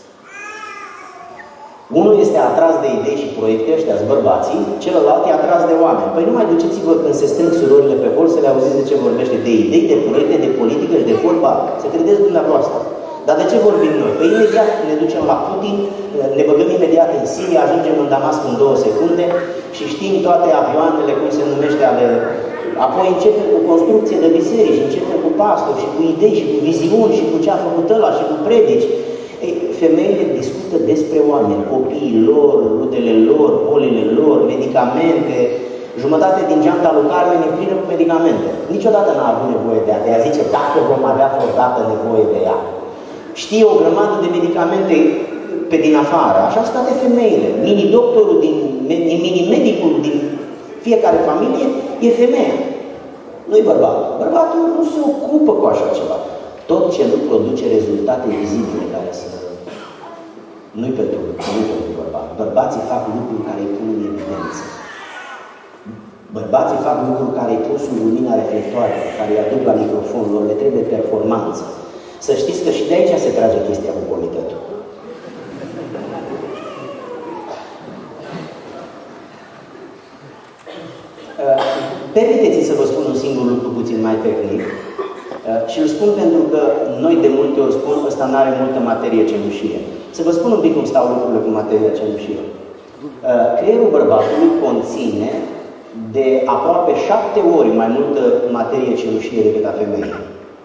Unul este atras de idei și proiecte, ăștia bărbații, celălalt e atras de oameni. Păi nu mai duceți-vă când se strâng surorile pe hol să le auziți de ce vorbește, de idei, de proiecte, de politică și de fotbal. Să credeți dumneavoastră. Dar de ce vorbim noi? Păi imediat ne ducem la Putin, ne băgăm imediat în Siria, ajungem în Damasc în două secunde și știm toate avioanele, cum se numește, ale... Apoi începem cu construcție de biserici, începem cu pastori și cu idei și cu viziuni și cu ce a făcut ăla și cu predici. Ei, femeile discută despre oameni, copiii lor, rudele lor, bolile lor, medicamente. Jumătate din geanta lui Carmen e plină cu medicamente. Niciodată n-a avut nevoie de ea. De ea zice, dacă vom avea vreodată nevoie de ea. Știe o grămadă de medicamente pe din afară. Așa sunt toate femeile. Mini-doctorul, din, mini-medicul din fiecare familie e femeia. Nu-i bărbatul. Bărbatul nu se ocupă cu așa ceva. Tot ce nu produce rezultate vizibile care să... Nu-i pentru, nu pentru bărbat. Bărbații fac lucruri care îi pun în evidență. Bărbații fac lucruri care îi pun sub lumina reflectoare, care îi aduc la microfon, lor le trebuie performanță. Să știți că și de aici se trage chestia cu comitetul. puțin mai tehnic. Și îl spun pentru că noi de multe ori spun că ăsta nu are multă materie cenușie. Să vă spun un pic cum stau lucrurile cu materia cenușie. Creierul bărbatului conține de aproape șapte ori mai multă materie cenușie decât a femeii.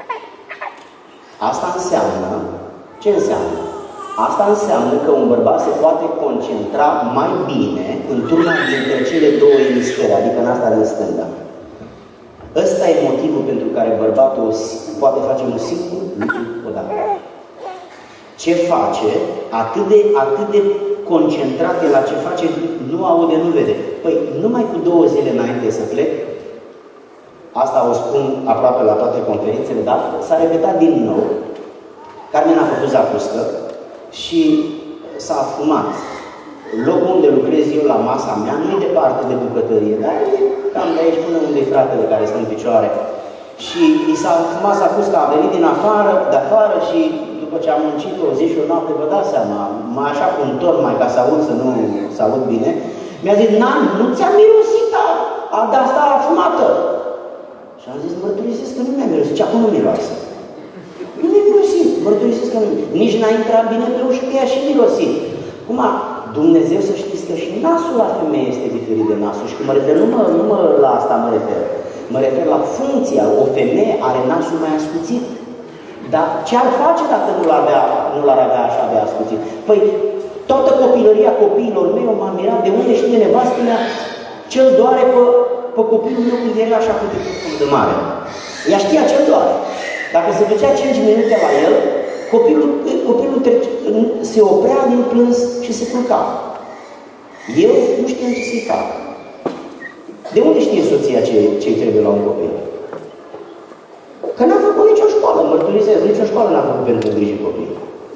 Asta înseamnă, ce înseamnă? Asta înseamnă că un bărbat se poate concentra mai bine într-una dintre cele două emisfere, adică în asta din stânga. Ăsta e motivul pentru care bărbatul poate face un singur lucru odată. Ce face, atât de, atât de concentrat la ce face, nu aude, nu vede. Păi, numai cu două zile înainte să plec, asta o spun aproape la toate conferințele, dar s-a repetat din nou. Carmen a făcut zacuscă și s-a fumat. Locul unde lucrez eu la masa mea nu e departe de bucătărie, dar e cam de aici până unde e fratele care stă în picioare. Și i s-a fumat zacuscă, a venit din afară, de afară și după ce am muncit o zi și o noapte, vă dați seama, mai așa cu un torn mai ca să aud, să nu să aud bine, mi-a zis, Nan, nu ți-a mirosit a, a de asta afumată? Și am zis, mărturisesc că nu mi-a mirosit, ce acum nu miroase. Nu mi-a mirosit, mărturisesc că nu. Nici n-a intrat bine pe ușă, că i-a și mirosit. Cum a, Dumnezeu să știți că și nasul la femeie este diferit de nasul. Și când mă refer, nu, mă, nu mă la asta mă refer. Mă refer la funcția. O femeie are nasul mai ascuțit. Dar ce ar face dacă nu l-ar avea, nu l-ar avea așa de ascuțit? Păi, toată copilăria copiilor mei m-a mirat de unde știe nevastă mea ce-l doare pe, pe copilul meu când era așa cât de mare. Ea știa ce-l doare. Dacă se ducea cinci minute la el, copilul, copilul trece, se oprea din plâns și se culca. Eu nu știam ce să-i fac. De unde știe soția ce-i trebuie la un copil? Că n-a făcut nicio școală, mărturisez, nicio școală n-a făcut pentru îngrijit copil.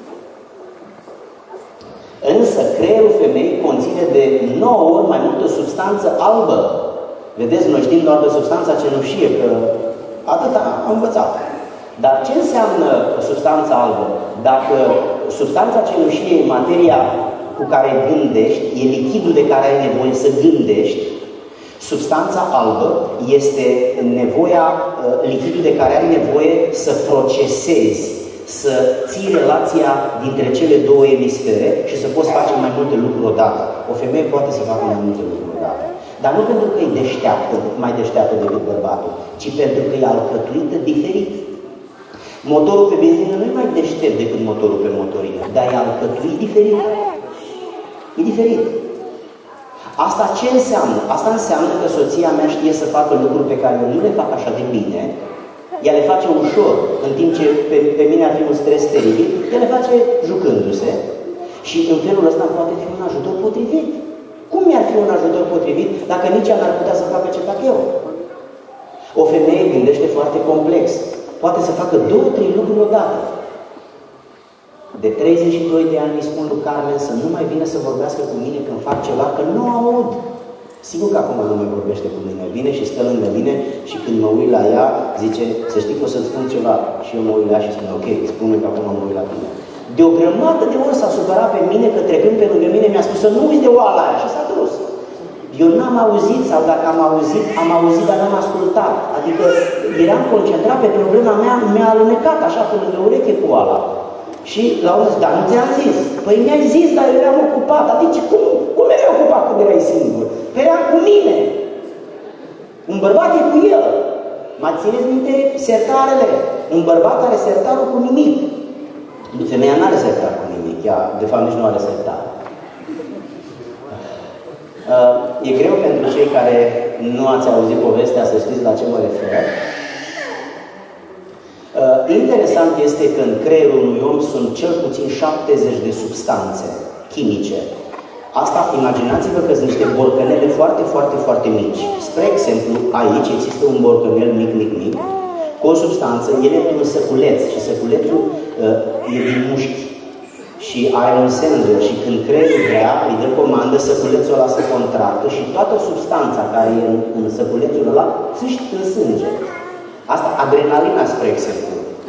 Însă creierul femeii conține de nouă ori mai multă substanță albă. Vedeți, noi știm doar de substanța cenușie, că atât am învățat. Dar ce înseamnă substanța albă? Dacă substanța cenușie e materia cu care gândești, e lichidul de care ai nevoie să gândești, substanța albă este nevoia, lichidul de care ai nevoie să procesezi, să ții relația dintre cele două emisfere și să poți face mai multe lucruri odată. O femeie poate să facă mai multe lucruri odată. Dar nu pentru că e deșteaptă, mai deșteaptă decât bărbatul, ci pentru că e alcătuită diferit. Motorul pe benzină nu e mai deștept decât motorul pe motorină, dar e alcătuit diferit. E diferit. Asta ce înseamnă? Asta înseamnă că soția mea știe să facă lucruri pe care eu nu le fac așa de bine, ea le face ușor, în timp ce pe, pe mine ar fi un stres teribil, ea le face jucându-se și în felul ăsta poate fi un ajutor potrivit. Cum mi-ar fi un ajutor potrivit dacă nici ea n-ar putea să facă ce fac eu? O femeie gândește foarte complex. Poate să facă două, trei lucruri odată. De treizeci și doi de ani îi spun lui Carmen să nu mai vină să vorbească cu mine când fac ceva, că nu aud. Sigur că acum nu mai vorbește cu mine. Vine și stă lângă mine și când mă uit la ea, zice, să știi că o să-ți spun ceva. Și eu mă uit la ea și spun, ok, spune că acum mă uit la tine. De o grămadă de ori s-a supărat pe mine că trecând pe lângă mine mi-a spus să nu uiți de oala aia și s-a dus. Eu n-am auzit, sau dacă am auzit, am auzit, dar n-am ascultat. Adică eram concentrat pe problema mea, mi-a alunecat așa pe lângă ureche cu oala. Și la urmă zic, dar nu ți-am zis. Păi mi-ai zis, dar eu eram ocupat. Adică cum, cum erai ocupat când erai singur? Păi eram cu mine. Un bărbat e cu el. Mai țineți minte sertarele? Un bărbat are sertarul cu nimic. Femeia nu are sertar cu nimic. Ea, de fapt, nici nu are sertar. Uh, e greu pentru cei care nu ați auzit povestea să știți la ce mă refer. Uh, interesant este că în creierul unui om sunt cel puțin șaptezeci de substanțe chimice. Asta, imaginați-vă că sunt niște borcanele foarte, foarte, foarte mici. Spre exemplu, aici există un borcanel mic, mic, mic, cu o substanță, el e un săculeț și săculețul uh, e din mușchi. Și are un senzor și când creierul vrea, îi dă comandă săculețul ăla să contractă și toată substanța care e în, în săculețul ăla țâști în sânge. Asta, adrenalina, spre exemplu.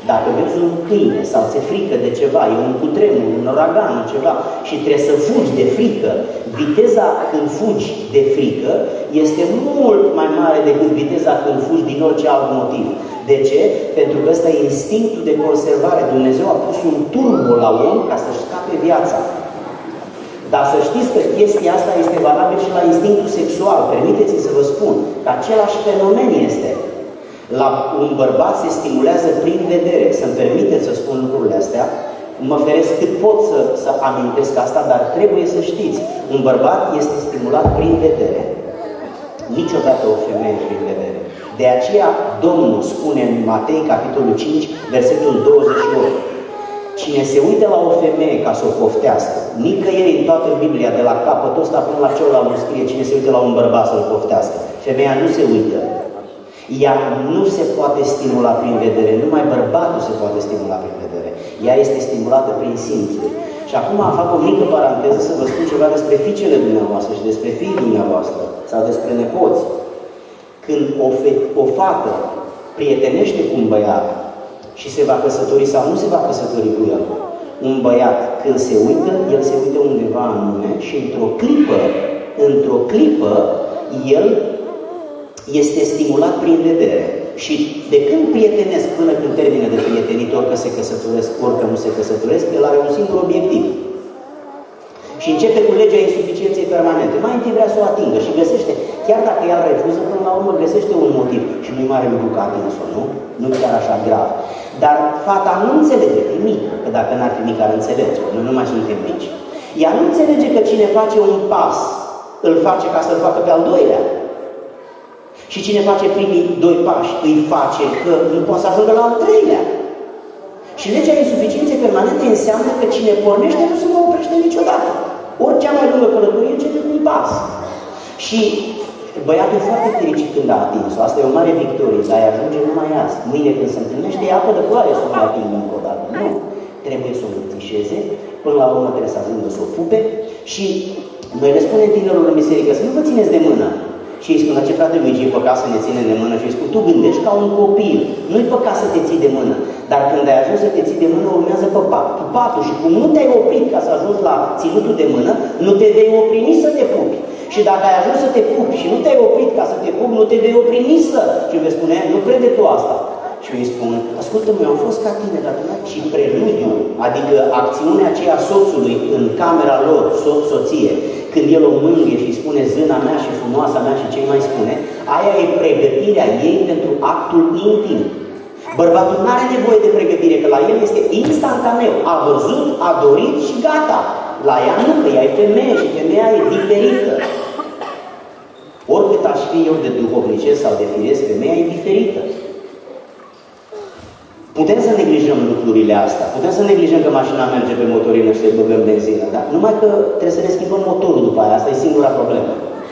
Dacă vezi un câine sau ți-e frică de ceva, e un cutremur, un uragan, ceva, și trebuie să fugi de frică, viteza când fugi de frică este mult mai mare decât viteza când fugi din orice alt motiv. De ce? Pentru că ăsta e instinctul de conservare. Dumnezeu a pus un turbo la om ca să-și scape viața. Dar să știți că chestia asta este valabil și la instinctul sexual. Permiteți-mi să vă spun că același fenomen este. La un bărbat se stimulează prin vedere. Să-mi permiteți să spun lucrurile astea. Mă feresc cât pot să, să amintesc asta, dar trebuie să știți. Un bărbat este stimulat prin vedere. Niciodată o femeie prin vedere. De aceea Domnul spune în Matei, capitolul cinci, versetul douăzeci și opt. Cine se uită la o femeie ca să o poftească, nicăieri în toată Biblia, de la capătul ăsta până la celălalt nu scrie cine se uită la un bărbat să-l poftească. Femeia nu se uită. Ea nu se poate stimula prin vedere, numai bărbatul se poate stimula prin vedere. Ea este stimulată prin simțuri. Și acum fac o mică paranteză să vă spun ceva despre fiicele dumneavoastră și despre fiii dumneavoastră sau despre nepoți. Când o, o fată prietenește cu un băiat și se va căsători sau nu se va căsători cu el, un băiat când se uită, el se uită undeva în lume și într-o clipă, într-o clipă, el este stimulat prin vedere. Și de când prietenesc până când termină de prietenit, orică se căsătoresc, orică nu se căsătoresc, el are un singur obiectiv. Și începe cu legea insuficienței permanente. Mai întâi vrea să o atingă și găsește, chiar dacă ea refuză, până la urmă găsește un motiv. Și nu-i mare lucru că a atins-o, nu? Nu chiar așa grav. Dar fata nu înțelege, e mică, că dacă n-ar fi mică ar înțelege. Noi nu mai suntem mici. Ea nu înțelege că cine face un pas, îl face ca să-l facă pe al doilea. Și cine face primii doi pași, îi face că nu poate să ajungă la al treilea. Și legea insuficienței permanente înseamnă că cine pornește nu se mai oprește niciodată. Ori cea mai lungă călătorie începe cu un pas. Și băiatul e foarte fericit când a atins-o. Asta e o mare victorie, dar îi ajunge numai azi. Mâine când se întâlnește, e apă de ploaie să o mai atingă încă o dată. Nu. Trebuie să o îmbrățișeze, până la urmă trebuie să ajungă să o pupe. Și noi le spunem tinerilor în biserică să nu vă țineți de mână. Și îi spun, dar ce frate Luigi, e păcat să ne ținem de mână? Și îi spun, tu gândești ca un copil. Nu-i păcat să te ții de mână. Dar când ai ajuns să te ții de mână, urmează pupatul. Și cum nu te-ai oprit ca să ajungi la ținutul de mână, nu te vei opri nici să te pupi. Și dacă ai ajuns să te pupi și nu te-ai oprit ca să te pupi, nu te vei opri nici să. Și îmi spune, nu crede tu asta. Și îi spun, ascultă-mă, eu am fost ca tine, dar și preludiu, adică acțiunea aceea soțului în camera lor, soț-soție, când el o mângâie și îi spune zâna mea și frumoasa mea și ce mai spune, aia e pregătirea ei pentru actul intim. Bărbatul nu are nevoie de pregătire, că la el este instantaneu. A văzut, a dorit și gata. La ea nu, că ea e femeie și femeia e diferită. Oricât aș fi eu de duhovnicesc sau de firesc, femeia e diferită. Putem să neglijăm lucrurile astea. Putem să neglijăm că mașina merge pe motorină și să-i băgăm benzină. Dar numai că trebuie să ne schimbăm motorul după aia. Asta e singura problemă.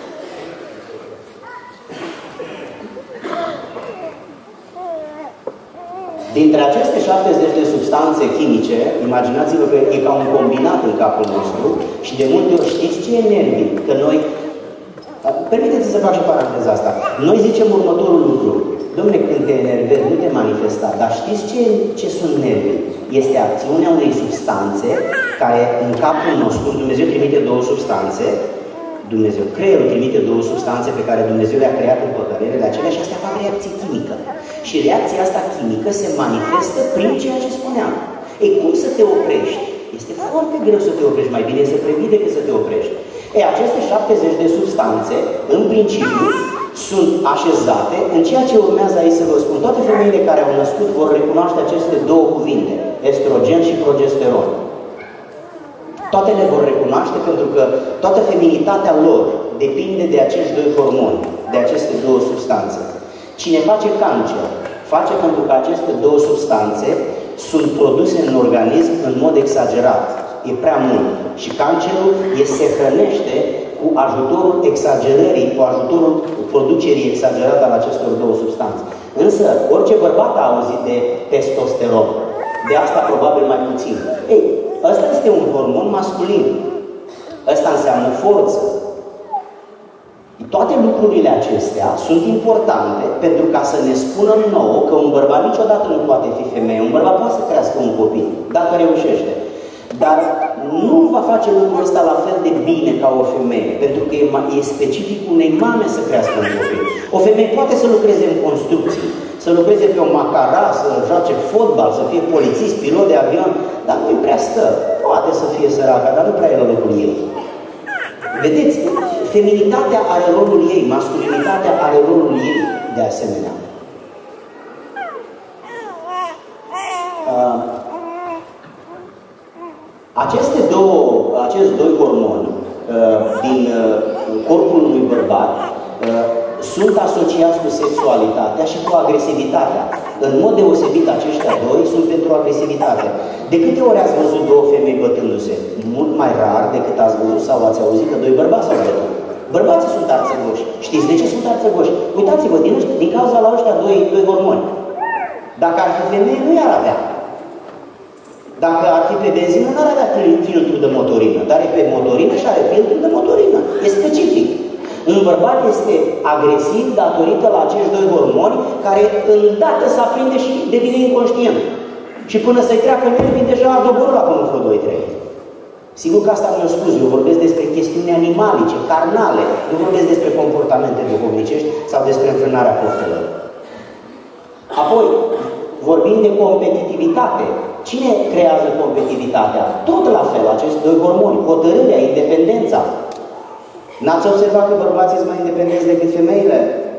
Dintre aceste șaptezeci de substanțe chimice, imaginați-vă că e ca un combinat în capul nostru și de multe ori știți ce e nervii? Că noi... Permiteți să fac și paranteza asta. Noi zicem următorul lucru. Dom'le, când te enervezi, nu te manifesta, dar știți ce, ce sunt nervii? Este acțiunea unei substanțe care în capul nostru, Dumnezeu trimite două substanțe, Dumnezeu, creierul trimite două substanțe pe care Dumnezeu le-a creat în păcălele acelea și astea fac reacție chimică. Și reacția asta chimică se manifestă prin ceea ce spuneam. Ei, cum să te oprești? Este foarte greu să te oprești, mai bine să previi decât să te oprești. Ei, aceste șaptezeci de substanțe, în principiu, sunt așezate în ceea ce urmează aici să vă spun. Toate femeile care au născut vor recunoaște aceste două cuvinte, estrogen și progesteron. Toate le vor recunoaște pentru că toată feminitatea lor depinde de acești doi hormoni, de aceste două substanțe. Cine face cancer, face pentru că aceste două substanțe sunt produse în organism în mod exagerat. E prea mult. Și cancerul se hrănește cu ajutorul exagerării, cu ajutorul producerii exagerate al acestor două substanțe. Însă, orice bărbat a auzit de testosteron, de asta probabil mai puțin. Ei, ăsta este un hormon masculin. Ăsta înseamnă forță. Toate lucrurile acestea sunt importante pentru ca să ne spună nouă că un bărbat niciodată nu poate fi femeie. Un bărbat poate să crească un copil, dacă reușește. Dar nu va face lucrul ăsta la fel de bine ca o femeie, pentru că e specific unei mame să crească un copil. O femeie poate să lucreze în construcții, să lucreze pe o macara, să joace fotbal, să fie polițist, pilot de avion, dar nu-i prea stă. Poate să fie săracă, dar nu prea e la locul ei. Vedeți, feminitatea are rolul ei, masculinitatea are rolul ei de asemenea. Uh, aceste două, acești doi hormoni uh, din uh, corpul unui bărbat uh, sunt asociați cu sexualitatea și cu agresivitatea. În mod deosebit, aceștia doi sunt pentru agresivitate. De câte ori ați văzut două femei bătându-se? Mult mai rar decât ați văzut sau ați auzit că doi bărbați s-au bătut. Bărbații sunt arțăgoși. Știți de ce sunt arțăgoși? Uitați-vă, din, din cauza la ăștia doi, doi hormoni. Dacă ar fi femeie, nu i-ar avea. Dacă ar fi pe benzină, nu ar avea filtru de motorină. Dar e pe motorină și are filtru de motorină. E specific. Un bărbat este agresiv datorită la acești doi hormoni care îndată se aprinde și devine inconștient. Și până să-i treacă nervii, deja a doborât la până vreo doi trei. Sigur că asta nu-i scuz, eu vorbesc despre chestiuni animalice, carnale, nu vorbesc despre comportamente duhovnicești sau despre înfrânarea poftelor. Apoi, vorbim de competitivitate. Cine creează competitivitatea? Tot la fel, acești doi hormoni, hotărârea, independența. N-ați observat că bărbații sunt mai independenți decât femeile?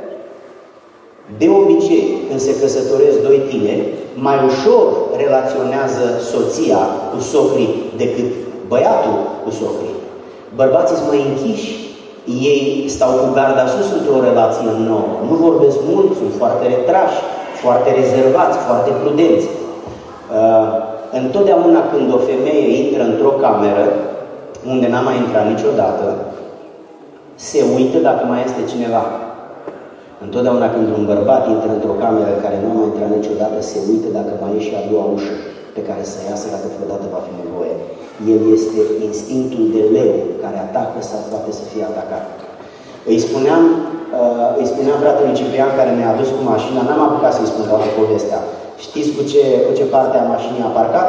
De obicei, când se căsătoresc doi tineri, mai ușor relaționează soția cu socrii decât băiatul cu socrii. Bărbații sunt mai închiși, ei stau cu garda sus într-o relație nouă. Nu vorbesc mult, sunt foarte retrași, foarte rezervați, foarte prudenți. Uh, întotdeauna când o femeie intră într-o cameră, unde n-a mai intrat niciodată, se uită dacă mai este cineva. Întotdeauna când un bărbat intră într-o cameră în care nu a mai intrat niciodată, se uită dacă mai e și a doua ușă pe care să iasă dacă vreodată va fi nevoie. El este instinctul de leu care atacă sau poate să fie atacat. Îi spuneam, uh, îi spuneam fratelui Ciprian care mi-a adus cu mașina, n-am apucat să-i spun toată povestea. Știți cu ce, cu ce parte a mașinii a parcat?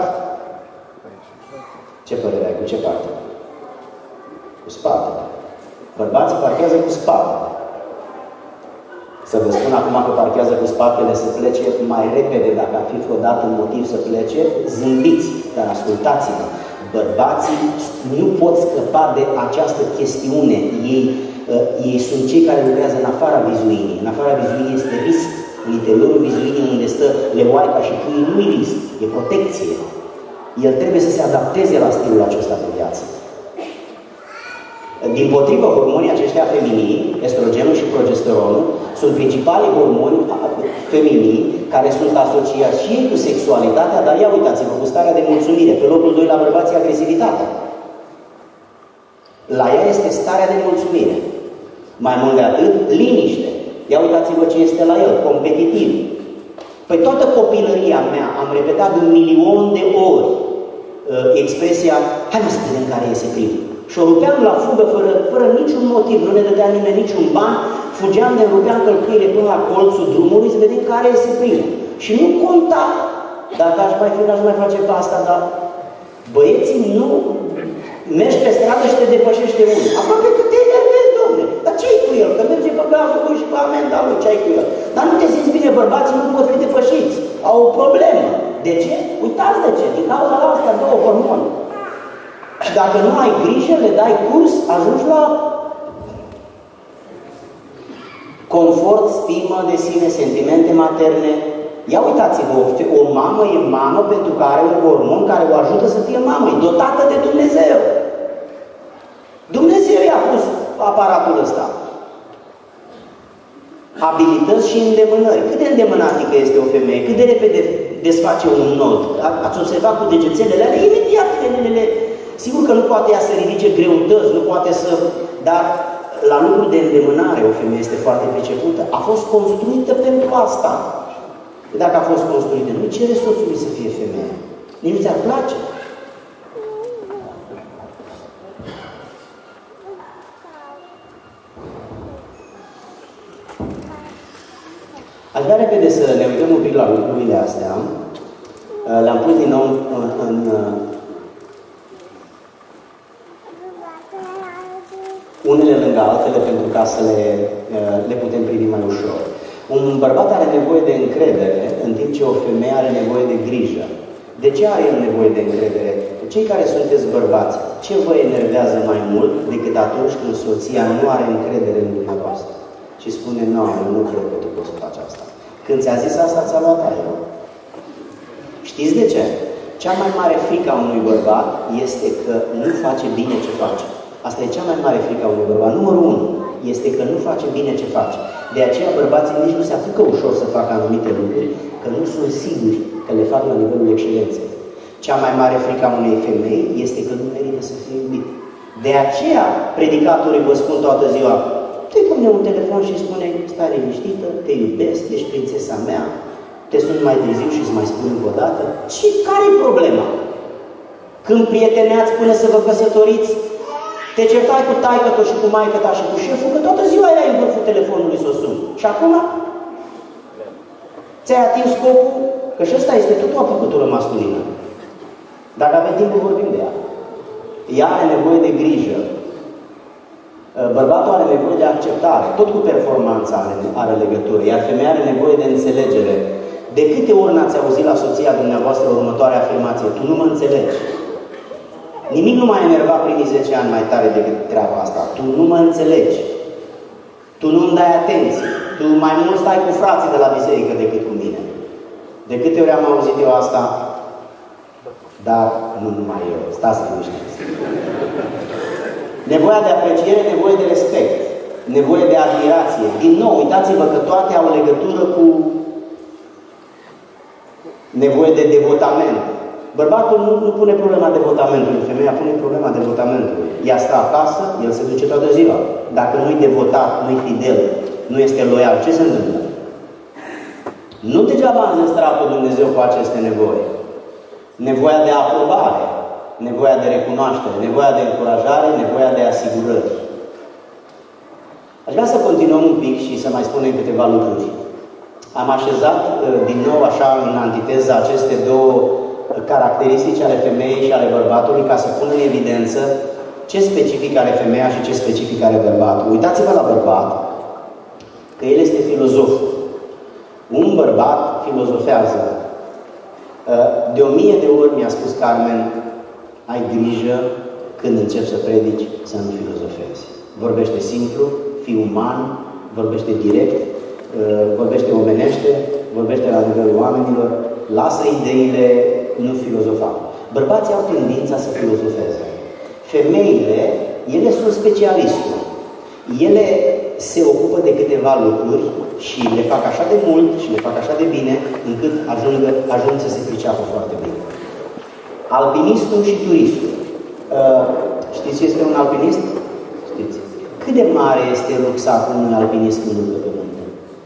Ce părere ai? Cu ce parte? Cu spatele. Bărbații parchează cu spatele. Să vă spun acum că parchează cu spatele să plece mai repede, dacă ar fi vreodată un motiv să plece, zâmbiți, dar ascultați-vă. Bărbații nu pot scăpa de această chestiune. Ei, uh, ei sunt cei care lucrează în afara vizuinii. În afara vizuinii este risc. În interiorul vizuinii unde stă leoaica și puii nu-i risc, e protecție. El trebuie să se adapteze la stilul acesta de viață. Din potrivă, hormonii aceștia feminini, estrogenul și progesteronul, sunt principalii hormoni feminini care sunt asociați și ei cu sexualitatea, dar ia uitați-vă, cu starea de mulțumire. Pe locul doi la bărbații, agresivitatea. La ea este starea de mulțumire. Mai mult de atât, liniște. Ia uitați-vă ce este la el, competitiv. Păi toată copilăria mea am repetat un milion de ori uh, expresia, hai mă să vedem care iese primul. Și o rupeam la fugă fără, fără niciun motiv, nu ne dădea nimeni niciun ban, fugeam de rupeam călcâile până la colțul drumului să vedem care iese primul. Și nu conta, dacă aș mai fi, aș mai face pe asta, dar băieții nu, mergi pe stradă și te depășește unul. Aproape că te enervezi, domne, dar ce-i cu el? Că merge pe gazul lui și pe amenda lui, ce-ai cu el? Dar nu te simți bine, bărbații nu pot fi depășiți, au o problemă. De ce? Uitați de ce, din cauza la asta două hormoni. Și dacă nu ai grijă, le dai curs, ajungi la confort, stimă de sine, sentimente materne. Ia uitați-vă, o, o mamă e mamă pentru că are un hormon care o ajută să fie mamă, e dotată de Dumnezeu. Dumnezeu i-a pus aparatul ăsta. Abilități și îndemânări. Cât de îndemânatică este o femeie, cât de repede desface un nod. Ați observat cu degețelele alea, imediat ele. Sigur că nu poate ea să ridice greutăți, nu poate să... Dar la lucrul de îndemânare o femeie este foarte pricepută. A fost construită pentru asta. Dacă a fost construită, nu cere soțului să fie femeie. Nici nu ți-ar place. Aș vrea repede să ne uităm un pic la lucrurile astea. Le-am pus din nou în, în unele lângă altele pentru ca să le, le putem privi mai ușor. Un bărbat are nevoie de încredere, în timp ce o femeie are nevoie de grijă. De ce are el nevoie de încredere? Cei care sunteți bărbați, ce vă enervează mai mult decât atunci când soția nu are încredere în dumneavoastră? Și spune, nu, nu cred că tu poți să faci asta. Când ți-a zis asta, ți-a luat aerul. Știți de ce? Cea mai mare frică a unui bărbat este că nu face bine ce face. Asta e cea mai mare frică a unui bărbat. Numărul unu este că nu face bine ce face. De aceea bărbații nici nu se apucă ușor să facă anumite lucruri, că nu sunt siguri că le fac la nivelul excelenței. Cea mai mare frică a unei femei este că nu merită să fie iubit. De aceea predicatorii vă spun toată ziua, te pune un telefon și spune, stai liniștită, te iubesc, ești prințesa mea, te sun mai târziu și îți mai spun încă o dată. Și care-i problema? Când prieteneați până să vă căsătoriți, te certai cu taică-tu și cu maică-ta și cu șeful, că toată ziua erai în vârful telefonului să o suni. Și acum ți-ai atins scopul, că și ăsta este tot o apucătură masculină. Dacă avem timp, vorbim de ea. Ea are nevoie de grijă. Bărbatul are nevoie de acceptare. Tot cu performanța are, are legătură. Iar femeia are nevoie de înțelegere. De câte ori n-ați auzit la soția dumneavoastră următoarea afirmație? Tu nu mă înțelegi. Nimic nu m-a enervat primii zece ani mai tare decât treaba asta. Tu nu mă înțelegi. Tu nu-mi dai atenție. Tu mai mult stai cu frații de la biserică decât cu mine. De câte ori am auzit eu asta? Dar nu numai eu. Stați liniștiți. Nevoia de apreciere, nevoie de respect, nevoie de admirație. Din nou, uitați-vă că toate au legătură cu nevoie de devotament. Bărbatul nu, nu pune problema devotamentului, femeia pune problema devotamentului. Ea stă acasă, el se duce toată ziua. Dacă nu-i devotat, nu-i fidel, nu este loial, ce se întâmplă? Nu degeaba a înzestrat pe Dumnezeu cu aceste nevoi. Nevoia de aprobare, nevoia de recunoaștere, nevoia de încurajare, nevoia de asigurări. Aș vrea să continuăm un pic și să mai spunem câteva lucruri. Am așezat din nou așa în antiteză aceste două caracteristici ale femeii și ale bărbatului ca să pun în evidență ce specific are femeia și ce specific are bărbatul. Uitați-vă la bărbat că el este filozof. Un bărbat filozofează. De o mie de ori mi-a spus Carmen, ai grijă când începi să predici să nu filozofezi. Vorbește simplu, fii uman, vorbește direct, vorbește omenește, vorbește la nivelul oamenilor, lasă ideile, nu filozofa. Bărbații au tendința să filozofeze. Femeile, ele sunt specialiste. Ele se ocupă de câteva lucruri și le fac așa de mult și le fac așa de bine, încât ajung, ajung să se priceapă foarte bine. Alpinistul și turistul. Uh, știți ce este un alpinist? Știți. Cât de mare este rucsacul unui alpinist când urcă pe munte?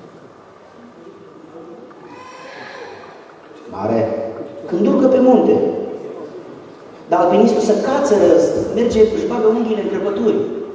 Mare. Când urcă pe munte. Dar alpinistul se cațără, merge, își bagă unghiile în crăpături.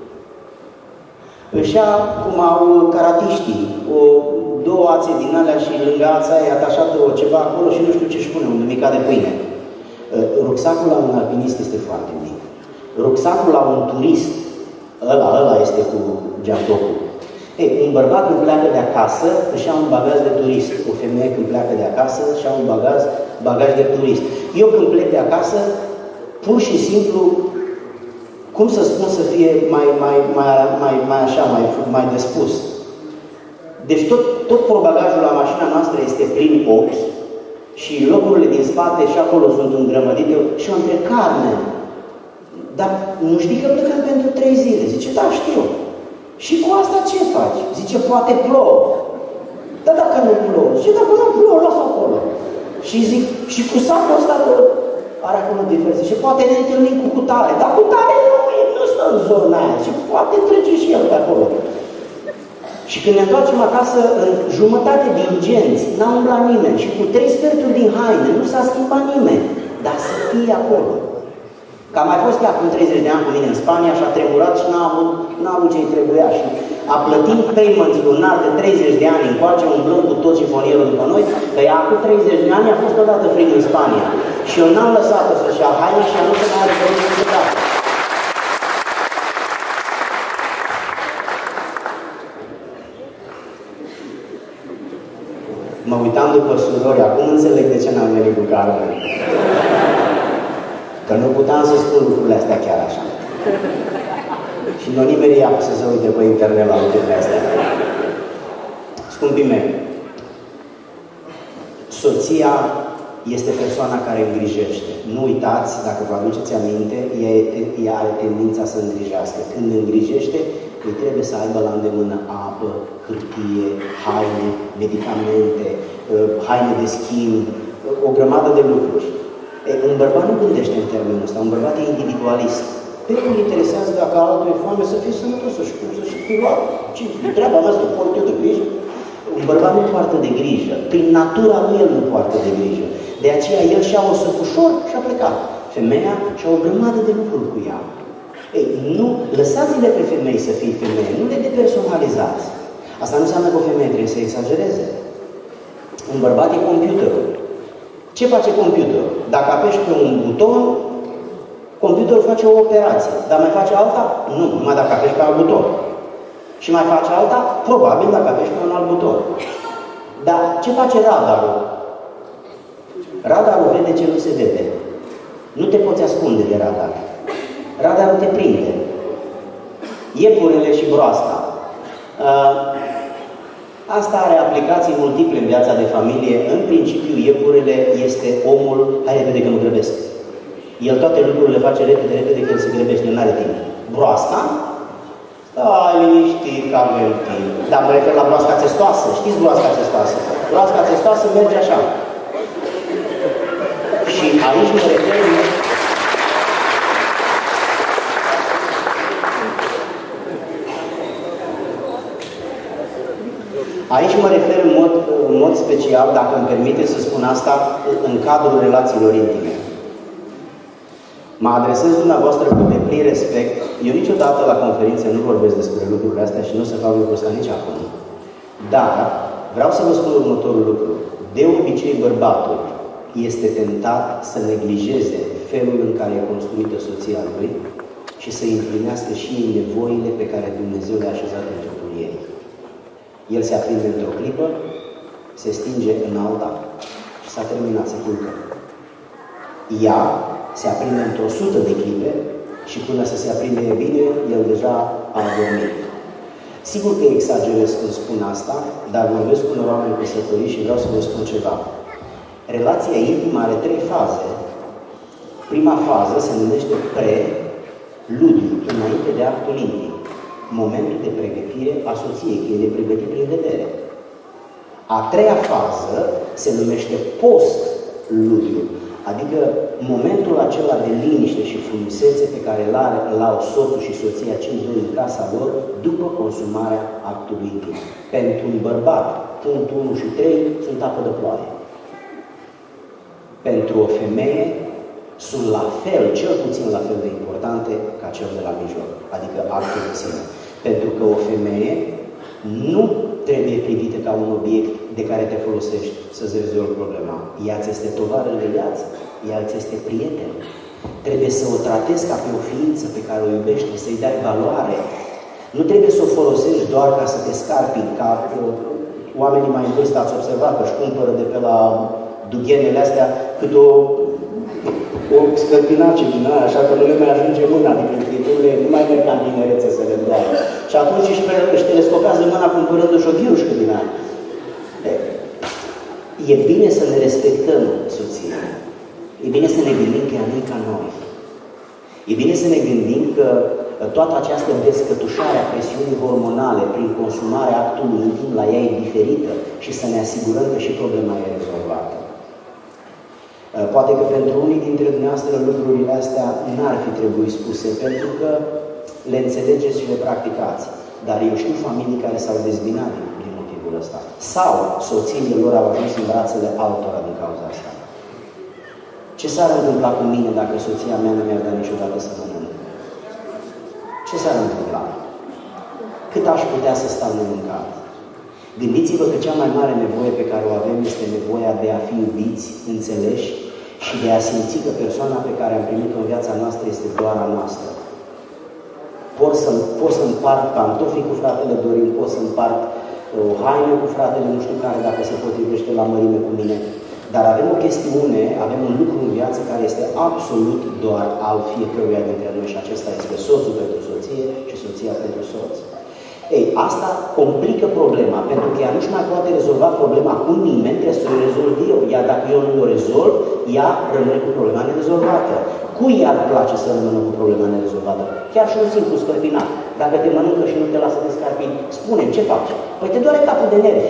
Își ia, cum au caratiștii, o, două ațe din alea și lângă ața e atașată o ceva acolo și nu știu ce își pune, un mica de pâine. Rucsacul la un alpinist este foarte mic. Rucsacul la un turist, ăla, ăla este cu geantocul. Ei, un bărbat când pleacă de acasă, își ia un bagaj de turist. O femeie când pleacă de acasă, își ia un bagaj, bagaj de turist. Eu când plec de acasă, pur și simplu, cum să spun să fie mai, mai, mai, mai, mai așa, mai, mai de spus. Deci tot, tot probagajul la mașina noastră este plin ochi și locurile din spate și acolo sunt îngrămădite și o între carne. Dar nu știi că plecăm pentru trei zile? Zice, da, știu. Și cu asta ce faci? Zice, poate plouă. Dar dacă nu plouă? Zice, dacă nu plouă, lasă acolo. Și zic, și cu sacul ăsta are acolo diferențe. Și poate ne întâlnim cu cutare. Dar cutare nu, nu stă în zona aia. Și poate trece și el pe acolo. Și când ne întoarcem acasă, în jumătate din genți, n-a umblat nimeni. Și cu trei sferturi din haine, nu s-a schimbat nimeni. Dar să fie acolo. Că a mai fost ea acum treizeci de ani cu mine în Spania și a tremurat și n-a avut, n-a avut ce-i trebuia și a plătit payments lunar de treizeci de ani încoace, umblând cu tot șifonierul după noi, că ea acum treizeci de ani a fost odată frig în Spania. Și eu n-am lăsat-o să-și ia haina și a nu se mai are pe niciodată. Mă uitam după surori, acum înțeleg de ce n-am venit cu Carmen. Că nu puteam să spun lucrurile astea chiar așa. Și nu nimeni ia să se uite pe internet la lucrurile astea. Scumpii mei, soția este persoana care îngrijește. Nu uitați, dacă vă aduceți aminte, ea, ea are tendința să îngrijească. Când îngrijește, îi trebuie să aibă la îndemână apă, hârtie, haine, medicamente, haine de schimb, o grămadă de lucruri. Un bărbat nu gândește în termenul ăsta, un bărbat e individualist. Pe el îl interesează dacă altul e foame să fie sănătos, să-și cum, să-și fie luat. Ce treaba mea să port eu de grijă? Un bărbat nu poartă de grijă. Prin natura lui el nu poartă de grijă. De aceea el și-a o săpușor și a plecat. Femeia și-a o grămadă de lucruri cu ea. Ei, nu, lăsați-le pe femei să fie femei, nu le depersonalizați. Asta nu înseamnă că o femeie trebuie să exagereze. Un bărbat e computerul. Ce face computerul? Dacă apeși pe un buton, computerul face o operație. Dar mai face alta? Nu, numai dacă apeși pe alt buton. Și mai face alta? Probabil dacă apeși pe un alt buton. Dar ce face radarul? Radarul vede ce nu se vede. Nu te poți ascunde de radar. Radarul te prinde. Iepurele și broasca. Asta are aplicații multiple în viața de familie. În principiu, iepurele este omul, hai repede că mă grăbesc. El toate lucrurile face repede, repede că el se grăbește, nu are timp. Broasca? Stai liniștit că avem timp. Dar mă refer la broasca țestoasă. Știți broasca țestoasă? Broasca țestoasă merge așa. Și aici mă refer... Aici mă refer în mod, în mod special, dacă îmi permite să spun asta, în cadrul relațiilor intime. Mă adresez dumneavoastră cu deplin respect. Eu niciodată la conferințe nu vorbesc despre lucrurile astea și nu o să fac lucrul ăsta nici acum. Dar vreau să vă spun următorul lucru. De obicei, bărbatul este tentat să neglijeze felul în care e construită soția lui și să împlinească și ei nevoile pe care Dumnezeu le-a așezat în trupul ei. El se aprinde într-o clipă, se stinge în alta și s-a terminat, se culcă. Ea se aprinde într-o sută de clipe și până să se aprinde bine, el deja a adormit. Sigur că exagerez când spun asta, dar vorbesc cu unor oameni căsătoriți și vreau să vă spun ceva. Relația intimă are trei faze. Prima fază se numește preludiu, înainte de actul intim. Momentul de pregătire a soției, că el e pregătit prin vedere. A treia fază se numește post-ludiu, adică momentul acela de liniște și frumusețe pe care îl au soțul și soția cei doi în casa lor după consumarea actului intim. Pentru un bărbat, punctul unu și trei sunt apă de ploaie. Pentru o femeie sunt la fel, cel puțin la fel de importante ca cel de la mijloc, adică actul în sine. Pentru că o femeie nu trebuie privită ca un obiect de care te folosești să-ți rezolvi problema. Ea ți este tovară de viață, ea ți este prieten. Trebuie să o tratezi ca pe o ființă pe care o iubești, să-i dai valoare. Nu trebuie să o folosești doar ca să te scarpi, ca oamenii mai în vârstă ați observat că își cumpără de pe la dughenele astea cât o o scăpinace din aia, așa că nu le mai ajunge mâna, adică scripturile nu mai merg ca în tinerețe să le doară. Și atunci își, își telescopează mâna cumpărându-și o ghiușcă din aia. E bine să ne respectăm soția. E bine să ne gândim că ea nu e ca noi. E bine să ne gândim că toată această descătușare a presiunii hormonale prin consumarea actului intim la ea e diferită și să ne asigurăm că și problema e rezolvată. Poate că pentru unii dintre dumneavoastră lucrurile astea n-ar fi trebuit spuse, pentru că le înțelegeți și le practicați. Dar eu știu familii care s-au dezbinat din motivul ăsta. Sau soțiile lor au ajuns în brațele altora din cauza asta. Ce Ce s-ar întâmpla cu mine dacă soția mea nu mi-ar da niciodată să mănânc? Ce s-ar întâmpla? Cât aș putea să stau nemâncat? Gândiți-vă că cea mai mare nevoie pe care o avem este nevoia de a fi iubiți, înțeleși și de a simți că persoana pe care am primit-o în viața noastră este doar a noastră. Pot să, pot să împart pantofii cu fratele Dorin, pot să împart o haină cu fratele nu știu care, dacă se potrivește la mărime cu mine. Dar avem o chestiune, avem un lucru în viață care este absolut doar al fiecăruia dintre noi și acesta este soțul pentru soție și soția pentru soț. Ei, asta complică problema, pentru că ea nu-și mai poate rezolva problema cu nimeni, trebuie să o rezolv eu. Iar dacă eu nu o rezolv, ea rămâne cu problema nerezolvată. Cui i-ar place să rămână cu problema nerezolvată? Chiar și un simplu scărpinat. Dacă te mănâncă și nu te lasă de scarpin, spune-mi, ce faci? Păi te doare capul de nervi.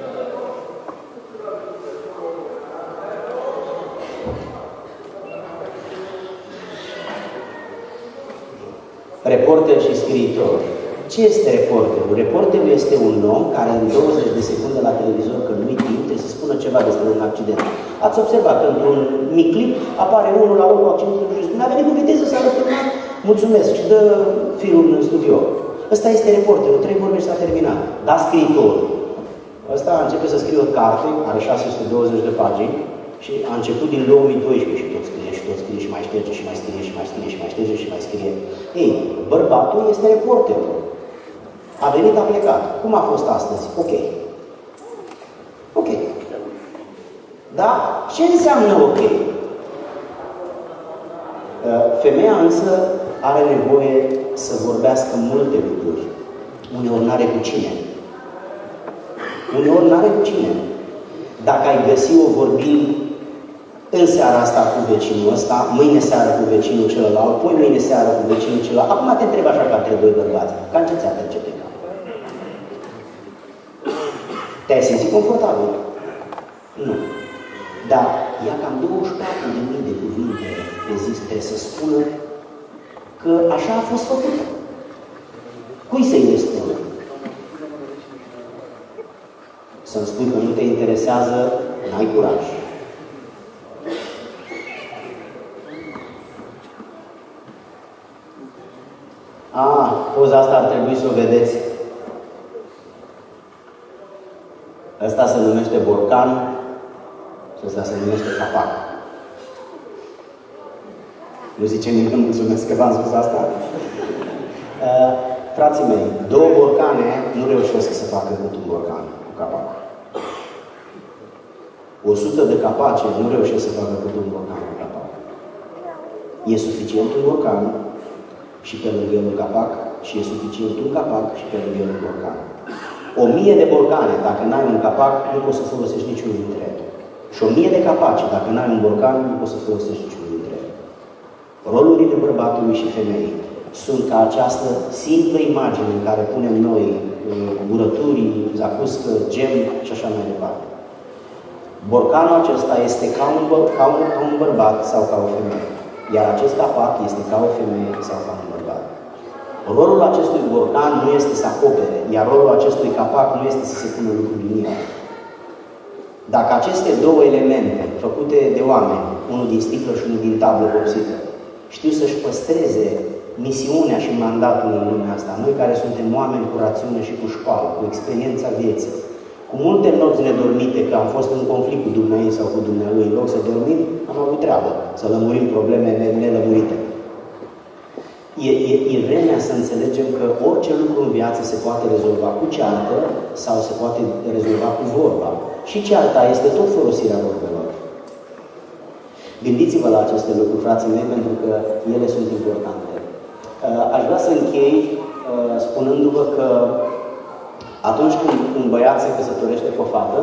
Reporter și scriitor. Ce este reporterul? Reporterul este un om care în douăzeci de secunde la televizor, că nu-i timp, trebuie să spună ceva despre un accident. Ați observat că într-un mic clip apare unul la locul accidentului și spune: a venit cu viteză, s-a răsturnat, mulțumesc, și dă firul în studio. Ăsta este reporterul, trei vorbe și s-a terminat. Da, scriitorul. Ăsta a început să scrie o carte, are șase sute douăzeci de pagini și a început din două mii doisprezece și tot scrie și tot scrie și mai șterge și mai scrie și mai scrie și mai șterge și mai scrie. Ei, bărbatul este reporterul. A venit, a plecat. Cum a fost astăzi? Ok. Ok. Da? Ce înseamnă ok? Femeia însă are nevoie să vorbească multe lucruri. Uneori n-are cu cine. Uneori n-are cu cine. Dacă ai găsi o vorbim în seara asta cu vecinul ăsta, mâine seară cu vecinul celălalt, poi mâine seară cu vecinul celălalt, acum te întreb așa ca între doi bărbați, cam ce ți-a trece pe cap? Te-ai simțit confortabil? Nu. Dar ea cam douăzeci și patru de mii de cuvinte pe zi trebuie să spună că așa a fost făcută. Cui să-i le spună? Să-mi spui că nu te interesează, n-ai curaj. A, poza asta ar trebui să o vedeți. Ăsta se numește borcan și ăsta se numește capac. Nu zice nimeni mulțumesc că v-am spus asta? Uh, frații mei, două borcane nu reușesc să facă cât un borcan cu capac. O sută de capace nu reușesc să facă cât un borcan cu capac. E suficient un borcan și pe lângă el un capac și e suficient un capac și pe lângă el un borcan. O mie de borcane, dacă n-ai un capac, nu poți să folosești niciunul dintre ele. Și o mie de capaci, dacă n-ai un borcan, nu poți să folosești niciunul dintre ele. Rolurile bărbatului și femeii sunt ca această simplă imagine în care punem noi burături, zacuscă, gem și așa mai departe. Borcanul acesta este ca un, ca, un, ca un bărbat sau ca o femeie. Iar acest capac este ca o femeie sau ca un bărbat. Rolul acestui borcan nu este să acopere, iar rolul acestui capac nu este să se pună lucruri în el. Dacă aceste două elemente, făcute de oameni, unul din sticlă și unul din tablă vopsită, știu să-și păstreze misiunea și mandatul în lumea asta, noi care suntem oameni cu rațiune și cu școală, cu experiența vieții, cu multe nopți nedormite, că am fost în conflict cu dumneavoastră sau cu dumneavoastră, în loc să dormim, am avut treabă, să lămurim probleme nelămurite. E, e, e vremea să înțelegem că orice lucru în viață se poate rezolva cu ceartă sau se poate rezolva cu vorba. Și cearta este tot folosirea vorbelor. Gândiți-vă la aceste lucruri, frații mei, pentru că ele sunt importante. Aș vrea să închei spunându-vă că atunci când un băiat se căsătorește cu o fată,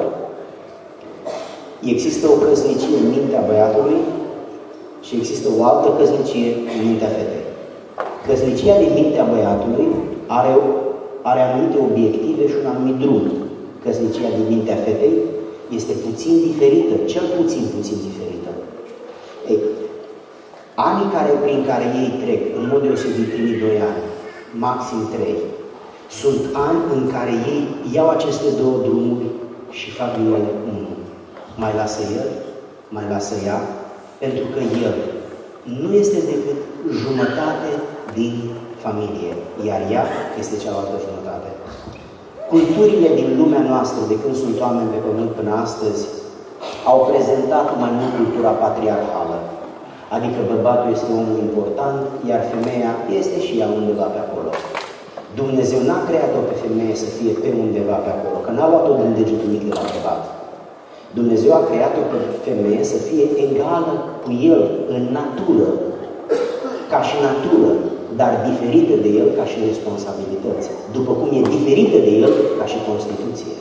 există o căsnicie în mintea băiatului și există o altă căsnicie în mintea fetei. Căsnicia din mintea băiatului are, are anumite obiective și un anumit drum. Căsnicia din mintea fetei este puțin diferită, cel puțin puțin diferită. Ei, anii care, prin care ei trec, în mod deosebit primii doi ani, maxim trei, sunt ani în care ei iau aceste două drumuri și fac din ele unul. Mai lasă el, mai lasă ea, Pentru că el nu este decât jumătate din familie, iar ea este cealaltă jumătate. Culturile din lumea noastră, de când sunt oameni pe pământ până astăzi, au prezentat mai mult cultura patriarhală. Adică bărbatul este omul important, iar femeia este și ea undeva pe acolo. Dumnezeu n-a creat-o pe femeie să fie pe undeva pe acolo, că n-a luat-o din degetul mic de la bărbat. Dumnezeu a creat-o pe femeie să fie egală cu el în natură, ca și natură, dar diferită de el ca și responsabilități, după cum e diferită de el ca și Constituție.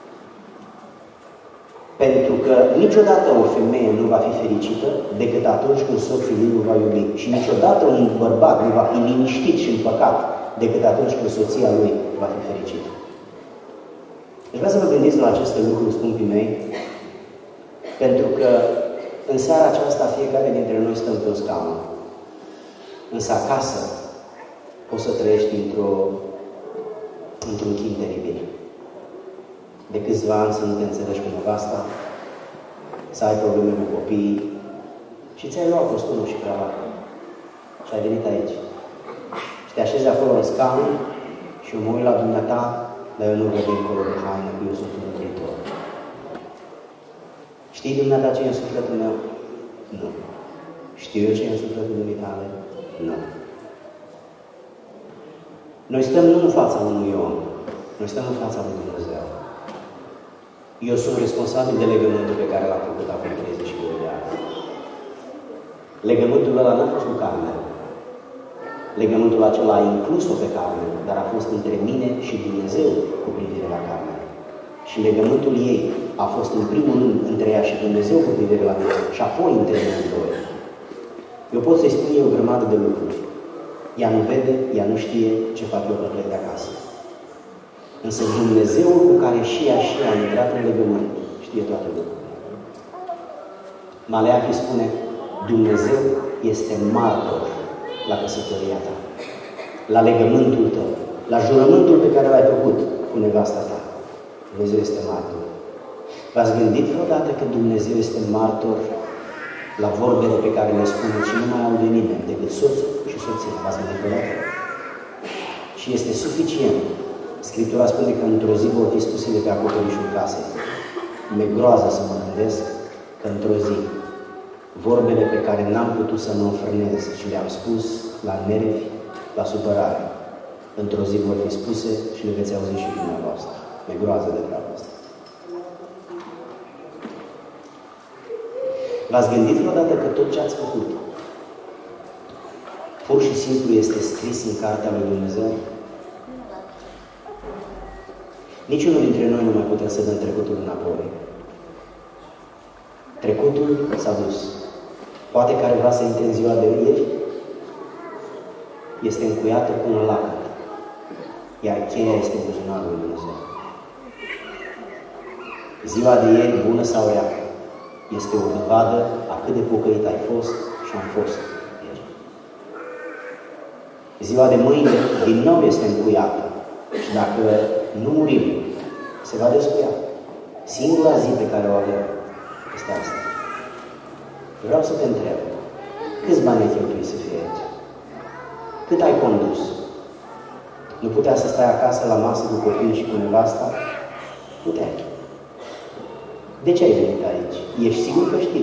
Pentru că niciodată o femeie nu va fi fericită decât atunci când soțul ei nu va iubi. Și niciodată un bărbat nu va fi liniștit și împăcat decât atunci când soția lui va fi fericită. Deci vreau să vă gândiți la aceste lucruri, scumpii mei, pentru că în seara aceasta fiecare dintre noi stăm pe o scaună. Însă acasă poți să trăiești într-o, într-un chin teribil. De câțiva ani să nu te înțelegi cu nevasta, să ai probleme cu copiii și ți-ai luat costumul și cravatul și ai venit aici. Și te așezi acolo în scaună și eu mă uit la dumneata, dar eu nu văd dincolo de haină, că eu sunt un viitor. Știi dumneata ce e în sufletul meu? Nu. Știu eu ce e în sufletul dumitale? Nu. Noi stăm nu în fața unui om, noi stăm în fața lui Dumnezeu. Eu sunt responsabil de legământul pe care l-am făcut acum treizeci și doi de ani. Legământul ăla n-a fost cu Carmen. Legământul acela a inclus-o pe Carmen, dar a fost între mine și Dumnezeu cu privire la Carmen. Și legământul ei a fost în primul rând între ea și Dumnezeu cu privire la mine și apoi între noi doi. Eu pot să-i spun eu o grămadă de lucruri. Ea nu vede, ea nu știe ce fac eu că plec de acasă. Însă Dumnezeu cu care și ea și ea a intrat în legământ știe toate lucrurile. Maleachi spune, Dumnezeu este martor la căsătoria ta, la legământul tău, la jurământul pe care l-ai făcut cu nevasta ta. Dumnezeu este martor. V-ați gândit vreodată că Dumnezeu este martor la vorbele pe care le spuneți și nu mai aude nimeni decât soțul și soția? V-ați gândit vreodată? Și este suficient. Scriptura spune că într-o zi vor fi spuse de pe acoperișul casei. Mi-e groază să mă gândesc că într-o zi vorbele pe care n-am putut să mă înfrânez și le-am spus la nervi, la supărare, într-o zi vor fi spuse și le veți auzi și dumneavoastră. Mi-e groază de treaba asta. V-ați gândit vreodată că tot ce ați făcut pur și simplu este scris în Cartea lui Dumnezeu? Niciunul dintre noi nu mai putem să dăm trecutul înapoi. Trecutul s-a dus. Poate care vrea să intre în ziua de ieri, este încuiată cu un lacăt, iar cheia este în buzunarul lui Dumnezeu. Ziua de ieri, bună sau rea, este o dovadă a cât de pocăit ai fost și am fost ieri. Ziua de mâine, din nou, este încuiată. Și dacă nu murim, se va descuia. Singura zi pe care o avem este asta. Vreau să te întreb, câți bani ai cheltuit să fie aici? Cât ai condus? Nu putea să stai acasă la masă cu copii și cu nevasta? Puteai. De ce ai venit aici? Ești sigur că știi?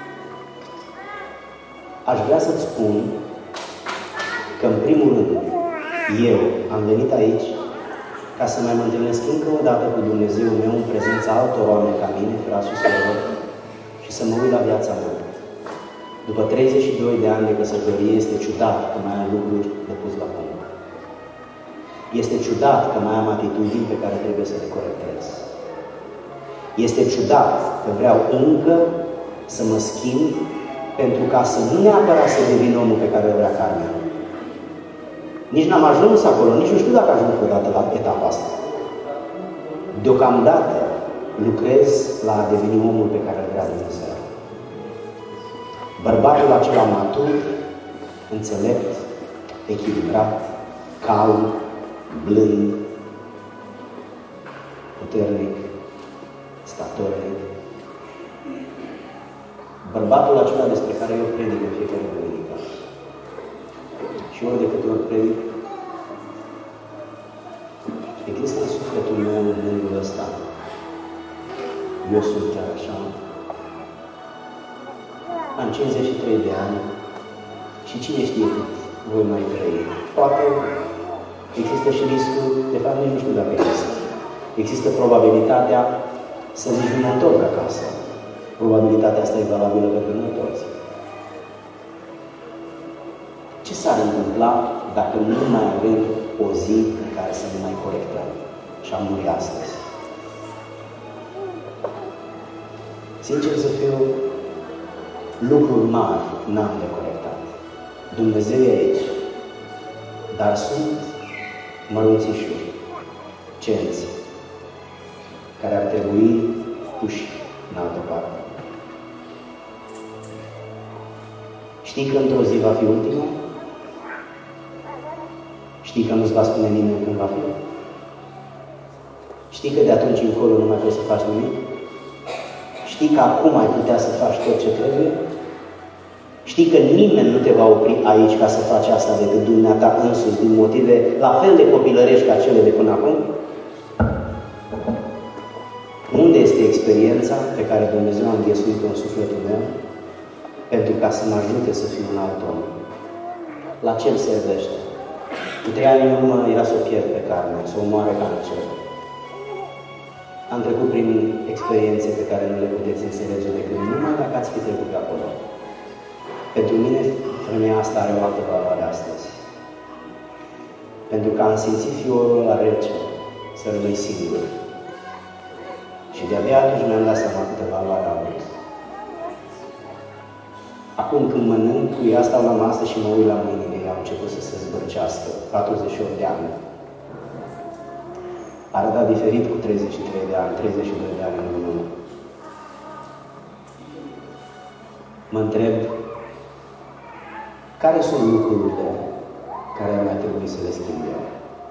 Aș vrea să-ți spun că, în primul rând, eu am venit aici ca să mai mă întâlnesc încă o dată cu Dumnezeu meu în prezența altor oameni ca mine, frați și surori, și să mă uit la viața mea. După treizeci și doi de ani de căsătorie, este ciudat că mai am lucruri de pus la punct. Este ciudat că mai am atitudini pe care trebuie să le corectez. Este ciudat că vreau încă să mă schimb pentru ca să nu neapărat să devin omul pe care îl vrea Carmen. Nici n-am ajuns acolo, nici nu știu dacă ajung vreodată la etapa asta. Deocamdată lucrez la a deveni omul pe care îl vrea Dumnezeu. Bărbatul acela matur, înțelept, echilibrat, calm, blând, puternic, statornic, Bărbatul acela despre care eu predic în fiecare duminică. Și ori de câte ori predic, există în sufletul meu în gândul ăsta. Eu sunt chiar așa. Am cincizeci și trei de ani și cine știe cât voi mai trăi. Poate există și riscul, de fapt nu știu dacă există. Există probabilitatea să nici nu mă întorc acasă. Probabilitatea asta e valabilă pentru noi toți. Ce s-ar întâmpla dacă nu mai avem o zi în care să ne mai corectăm? Și am murit astăzi. Sincer să fiu, lucruri mari n-am de corectat. Dumnezeu e aici. Dar sunt mărunțișuri, cenți, care ar trebui puși în altă parte. Știi că într-o zi va fi ultima? Știi că nu-ți va spune nimeni când va fi? Știi că de atunci încolo nu mai poți să faci nimic? Știi că acum ai putea să faci tot ce trebuie? Știi că nimeni nu te va opri aici ca să faci asta decât dumneata însuți, din motive la fel de copilărești ca cele de până acum? Unde este experiența pe care Dumnezeu a înghesuit-o în sufletul meu pentru ca să mă ajute să fiu un alt om? La ce îmi servește? Cu trei ani în urmă era să o pierd pe carne, să o moare ca în cer. Am trecut prin experiențe pe care nu le puteți înțelege decât numai dacă ați fi trecut pe acolo. Pentru mine, femeia asta are o altă valoare astăzi. Pentru că am simțit fiorul la rece, să rămâi singur. Și de-abia atunci mi-am dat seama câtă valoare a avut. Acum când mănânc cu ea, stau la masă și mă uit la mâinile ei, au început să se zbărcească, patruzeci și opt de ani. Arăta diferit cu treizeci și trei de ani, treizeci și doi de ani în urmă. Mă întreb, care sunt lucrurile care ar mai trebui să le schimb eu?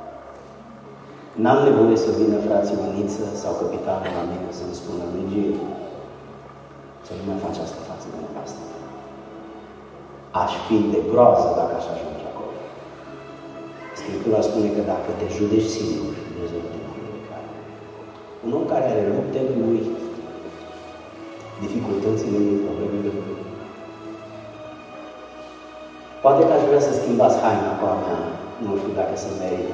N-am nevoie să vină frații Măniță sau capitanul la mine să-mi spună, Luigi, să nu mai faci asta față de nevastă. Aș fi de groază dacă aș ajunge acolo. Scriptura spune că dacă te judești singur, Dumnezeu te va judeca. Un om care are luptele lui, dificultățile lui, problemele lui. Poate că aș vrea să schimbați haina cu a mea, nu știu dacă se merită,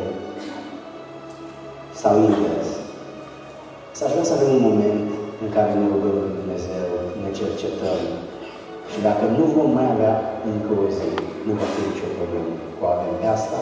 sau invers. S-aș vrea să avem un moment în care ne rugăm lui Dumnezeu, ne cercetăm. Și dacă nu vom mai avea încă o zi, nu va fi nicio problemă cu a avea pe asta,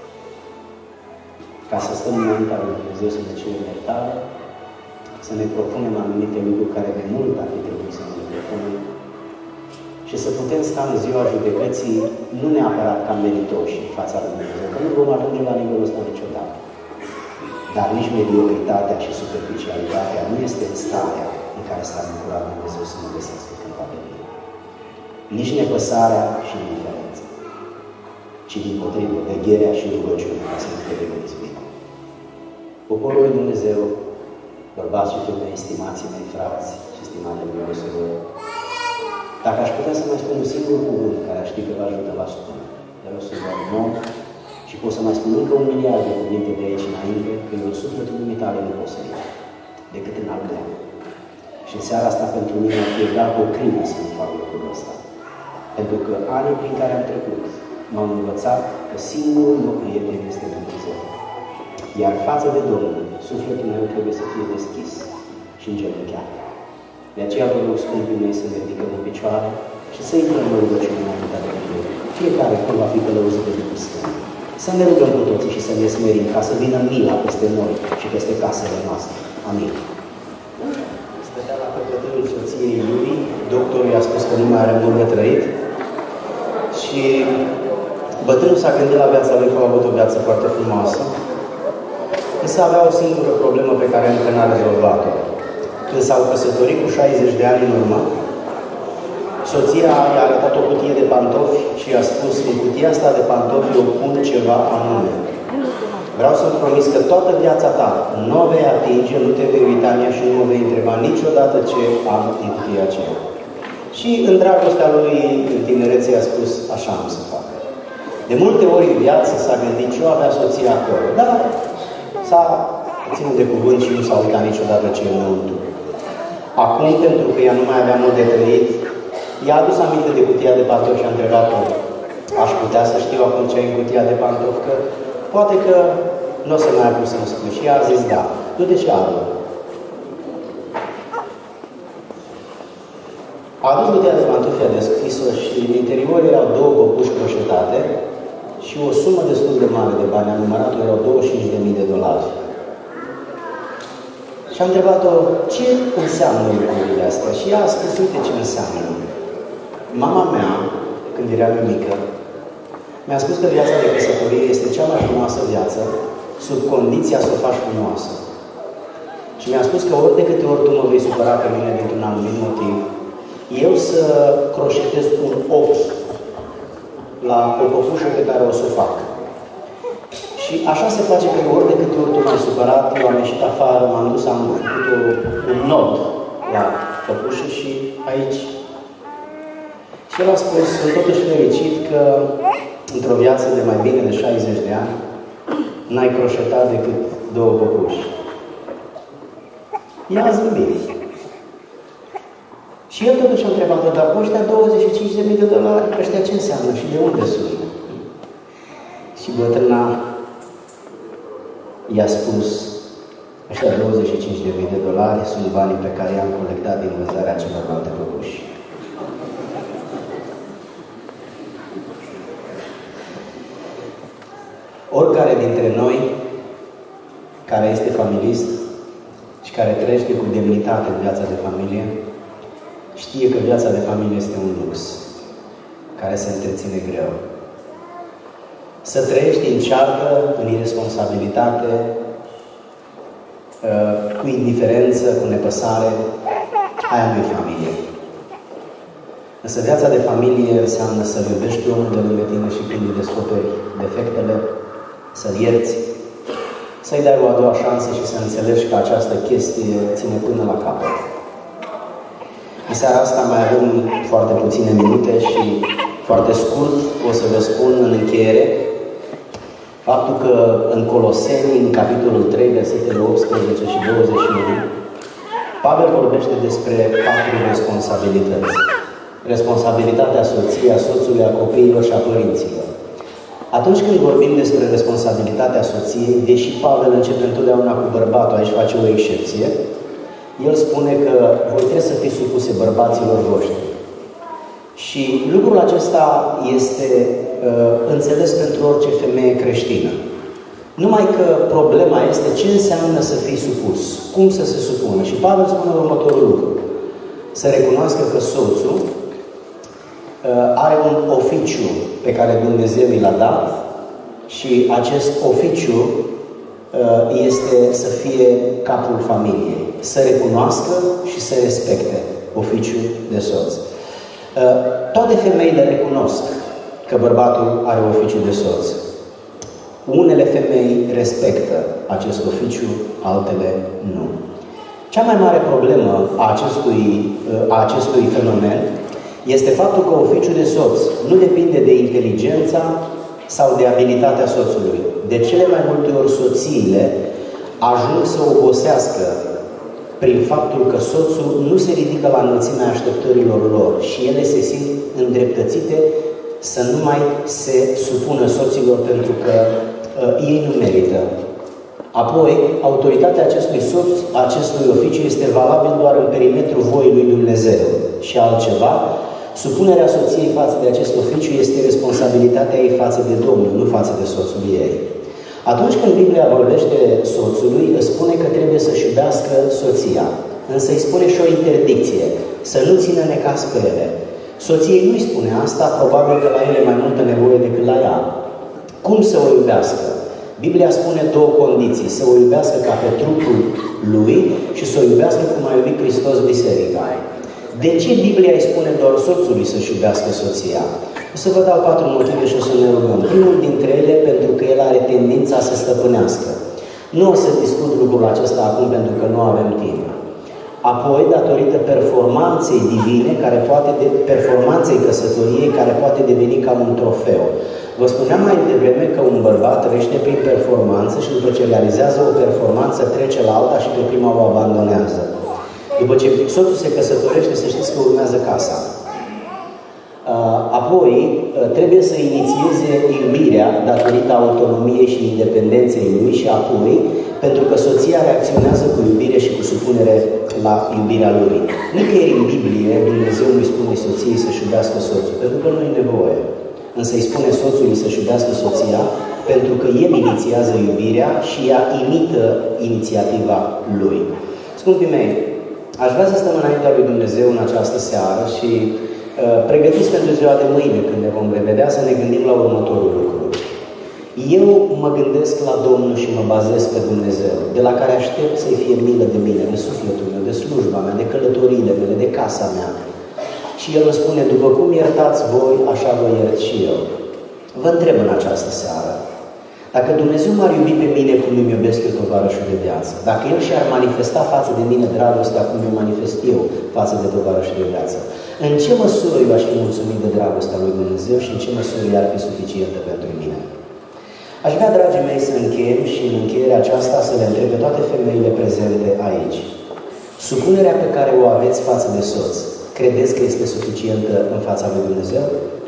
ca să stăm înaintea lui Dumnezeu să ne cerem iertare, să ne propunem anumite lucruri care de mult ar fi trebuit să ne propunem și să putem sta în ziua judecății nu neapărat ca meritoși în fața lui Dumnezeu, că nu vom ajunge la nivelul ăsta niciodată. Dar nici mediocritatea și superficialitatea nu este starea în care s-a bucurat Dumnezeu să ne găsească când va veni. Nici nepăsarea și indiferența, ci dimpotrivă vegherea și rugăciunea ca să nu te regătiți. Poporul lui Dumnezeu, bărbați și femei, stimații mei frați și stimate mei surori, dacă aș putea să mai spun un singur cuvânt care aș ști că vă ajută la spune, dar eu sunt doar un om și pot să mai spun încă un miliard de cuvinte de aici înainte, când în sufletul dumitale nu pot să iau, decât în al meu. Și în seara asta pentru mine ar fi egal cu o crimă să nu fac lucrul ăsta. Pentru că anii prin care am trecut m-au învățat că singurul meu prieten este Dumnezeu. Iar față de Domnul, sufletul meu trebuie să fie deschis și îngenunchiat. De aceea vă rog, scumpii mei, să ne ridicăm în picioare și să intrăm în rugăciune înaintea de Dumnezeu. Fiecare cum va fi călăuzit de Duhul Sfânt. Să ne rugăm cu toții și să ne smerim ca să vină mila peste noi și peste casele noastre. Amin. Stătea la căpătârul soției lui, doctorul i-a spus că nu mai are mult de trăit și bătrânul s-a gândit la viața lui că a avut o viață foarte frumoasă, însă avea o singură problemă pe care încă n-a rezolvat-o. Când s-au căsătorit cu șaizeci de ani în urmă, soția i-a arătat o cutie de pantofi și i-a spus, în cutia asta de pantofi eu pun ceva anume. Vreau să-mi promis că toată viața ta nu o vei atinge, nu te vei uita în ea și nu mă vei întreba niciodată ce am în cutia aceea. Și în dragostea lui, în tinerețe, a spus, așa am să fac. De multe ori în viață s-a gândit și eu avea soția acolo, dar s-a ținut de cuvânt și nu s-a uitat niciodată ce e înăuntru. Acum, pentru că ea nu mai avea mod de trăit, i-a adus aminte de cutia de pantofi și a întrebat-o, aș putea să știu acum ce ai în cutia de pantofi, că poate că nu o să mai apuc să-mi spun. Și ea a zis, da, du-te și ară. A adus cutia de pantofi, a deschis-o și în interior erau două păpuși croșetate și o sumă destul de mare de bani. Am numărat-o, erau douăzeci și cinci de mii de dolari. Și am întrebat-o, ce înseamnă lucrurile astea? Și ea a spus, uite ce înseamnă. Mama mea, când eram mică, mi-a spus că viața de căsătorie este cea mai frumoasă viață, sub condiția să o faci frumoasă. Și mi-a spus că ori de câte ori tu mă vei supăra pe mine dintr-un anumit motiv, eu să croșetez un ochi la o păpușă pe care o să o fac. Și așa se face că ori de câte ori tu m-ai supărat, eu am ieșit afară, m-am dus, am făcut un nod la păpușă și aici. Și el a spus, sunt totuși fericit că într-o viață de mai bine de șaizeci de ani, n-ai croșetat decât două păpuși. Ea a zâmbit. Și el totuși a întrebat, dar cu ăștia douăzeci și cinci de mii de dolari, ăștia ce înseamnă și de unde sunt? Și bătrâna i-a spus, ăștia douăzeci și cinci de mii de dolari sunt banii pe care i-am colectat din vânzarea celorlalte păpuși. Oricare dintre noi care este familist și care trăiește cu demnitate în viața de familie, știe că viața de familie este un lux care se întreține greu. Să trăiești în ceartă, în irresponsabilitate, cu indiferență, cu nepăsare, aia nu e familie. Însă viața de familie înseamnă să-l iubești pe omul de lângă tine și când îi descoperi defectele, să-l ierți, să-i dai o a doua șansă și să înțelegi că această chestie ține până la capăt. În seara asta mai avem foarte puține minute și foarte scurt o să vă spun în încheiere faptul că în Coloseni, în capitolul trei, versetele optsprezece și douăzeci și unu, Pavel vorbește despre patru responsabilități. Responsabilitatea soției, a soțului, a copiilor și a părinților. Atunci când vorbim despre responsabilitatea soției, deși Pavel începe întotdeauna cu bărbatul, aici face o excepție, el spune că voi trebuie să fiți supuse bărbaților voștri. Și lucrul acesta este uh, înțeles pentru orice femeie creștină. Numai că problema este ce înseamnă să fii supus, cum să se supună. Și Pavel spune următorul lucru. Să recunoască că soțul uh, are un oficiu pe care Dumnezeu i l-a dat și acest oficiu uh, este să fie capul familiei. Să recunoască și să respecte oficiul de soț. Toate femeile recunosc că bărbatul are oficiu de soț. Unele femei respectă acest oficiu, altele nu. Cea mai mare problemă a acestui, a acestui fenomen este faptul că oficiul de soț nu depinde de inteligența sau de abilitatea soțului. De cele mai multe ori soțiile ajung să obosească prin faptul că soțul nu se ridică la înălțimea așteptărilor lor și ele se simt îndreptățite să nu mai se supună soților pentru că uh, ei nu merită. Apoi, autoritatea acestui soț, acestui oficiu, este valabil doar în perimetrul voii lui Dumnezeu și altceva. Supunerea soției față de acest oficiu este responsabilitatea ei față de Domnul, nu față de soțul ei. Atunci când Biblia vorbește soțului, îi spune că trebuie să-și iubească soția. Însă îi spune și o interdicție, să nu țină necaz pe ele. Soției nu-i spune asta, probabil că la ele mai multă nevoie decât la ea. Cum să o iubească? Biblia spune două condiții, să o iubească ca pe trupul lui și să o iubească cum a iubit Hristos biserica. De ce Biblia îi spune doar soțului să-și iubească soția? O să vă dau patru motive și o să ne rugăm. Primul dintre ele, pentru că el are tendința să stăpânească. Nu o să discut lucrul acesta acum pentru că nu avem timp. Apoi, datorită performanței divine, care poate de, performanței căsătoriei, care poate deveni ca un trofeu. Vă spuneam mai devreme că un bărbat trăiește prin performanță și după ce realizează o performanță trece la alta și pe prima o abandonează. După ce soțul se căsătorește, să știți că urmează casa. Apoi, trebuie să inițieze iubirea datorită autonomiei și independenței lui și apoi, pentru că soția reacționează cu iubire și cu supunere la iubirea lui. Nicăieri în Biblie Dumnezeu nu îi spune soției să-și iubească soțul, pentru că nu e nevoie. Însă îi spune soțului să-și iubească soția, pentru că el inițiază iubirea și ea imită inițiativa lui. Scumpii mei, aș vrea să stăm înaintea lui Dumnezeu în această seară și uh, pregătiți pentru ziua de mâine, când ne vom revedea, să ne gândim la următorul lucru. Eu mă gândesc la Domnul și mă bazez pe Dumnezeu, de la care aștept să-i fie milă de mine, de sufletul meu, de slujba mea, de călătoriile mele, de casa mea. Și El îmi spune, după cum iertați voi, așa vă iert și eu. Vă întreb în această seară, dacă Dumnezeu m-ar iubi pe mine cum îmi iubesc eu tovarășul de viață, dacă El și-ar manifesta față de mine dragostea cum eu manifest eu față de tovarășul de viață, în ce măsură eu aș fi mulțumit de dragostea lui Dumnezeu și în ce măsură ea ar fi suficientă pentru mine? Aș vrea, dragii mei, să încheiem și în încheierea aceasta să le întreb pe toate femeile prezente aici. Supunerea pe care o aveți față de soț, credeți că este suficientă în fața lui Dumnezeu?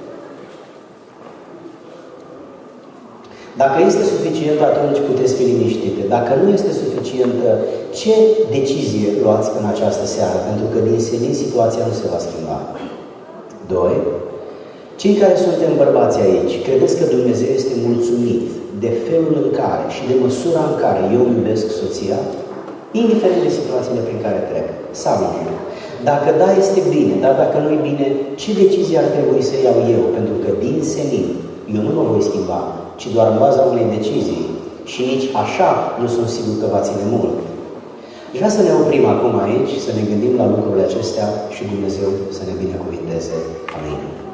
Dacă este suficientă, atunci puteți fi liniștite. Dacă nu este suficientă, ce decizie luați în această seară? Pentru că din senin situația nu se va schimba. Doi. Cei care suntem bărbați aici, credeți că Dumnezeu este mulțumit de felul în care și de măsura în care eu iubesc soția, indiferent de situațiile prin care trec? Sau nu? Dacă da, este bine, dar dacă nu e bine, ce decizie ar trebui să iau eu? Pentru că din senin eu nu mă voi schimba, ci doar în baza unei decizii. Și nici așa nu sunt sigur că va ține mult. Și vreau să ne oprim acum aici, să ne gândim la lucrurile acestea și Dumnezeu să ne binecuvinteze. Amin.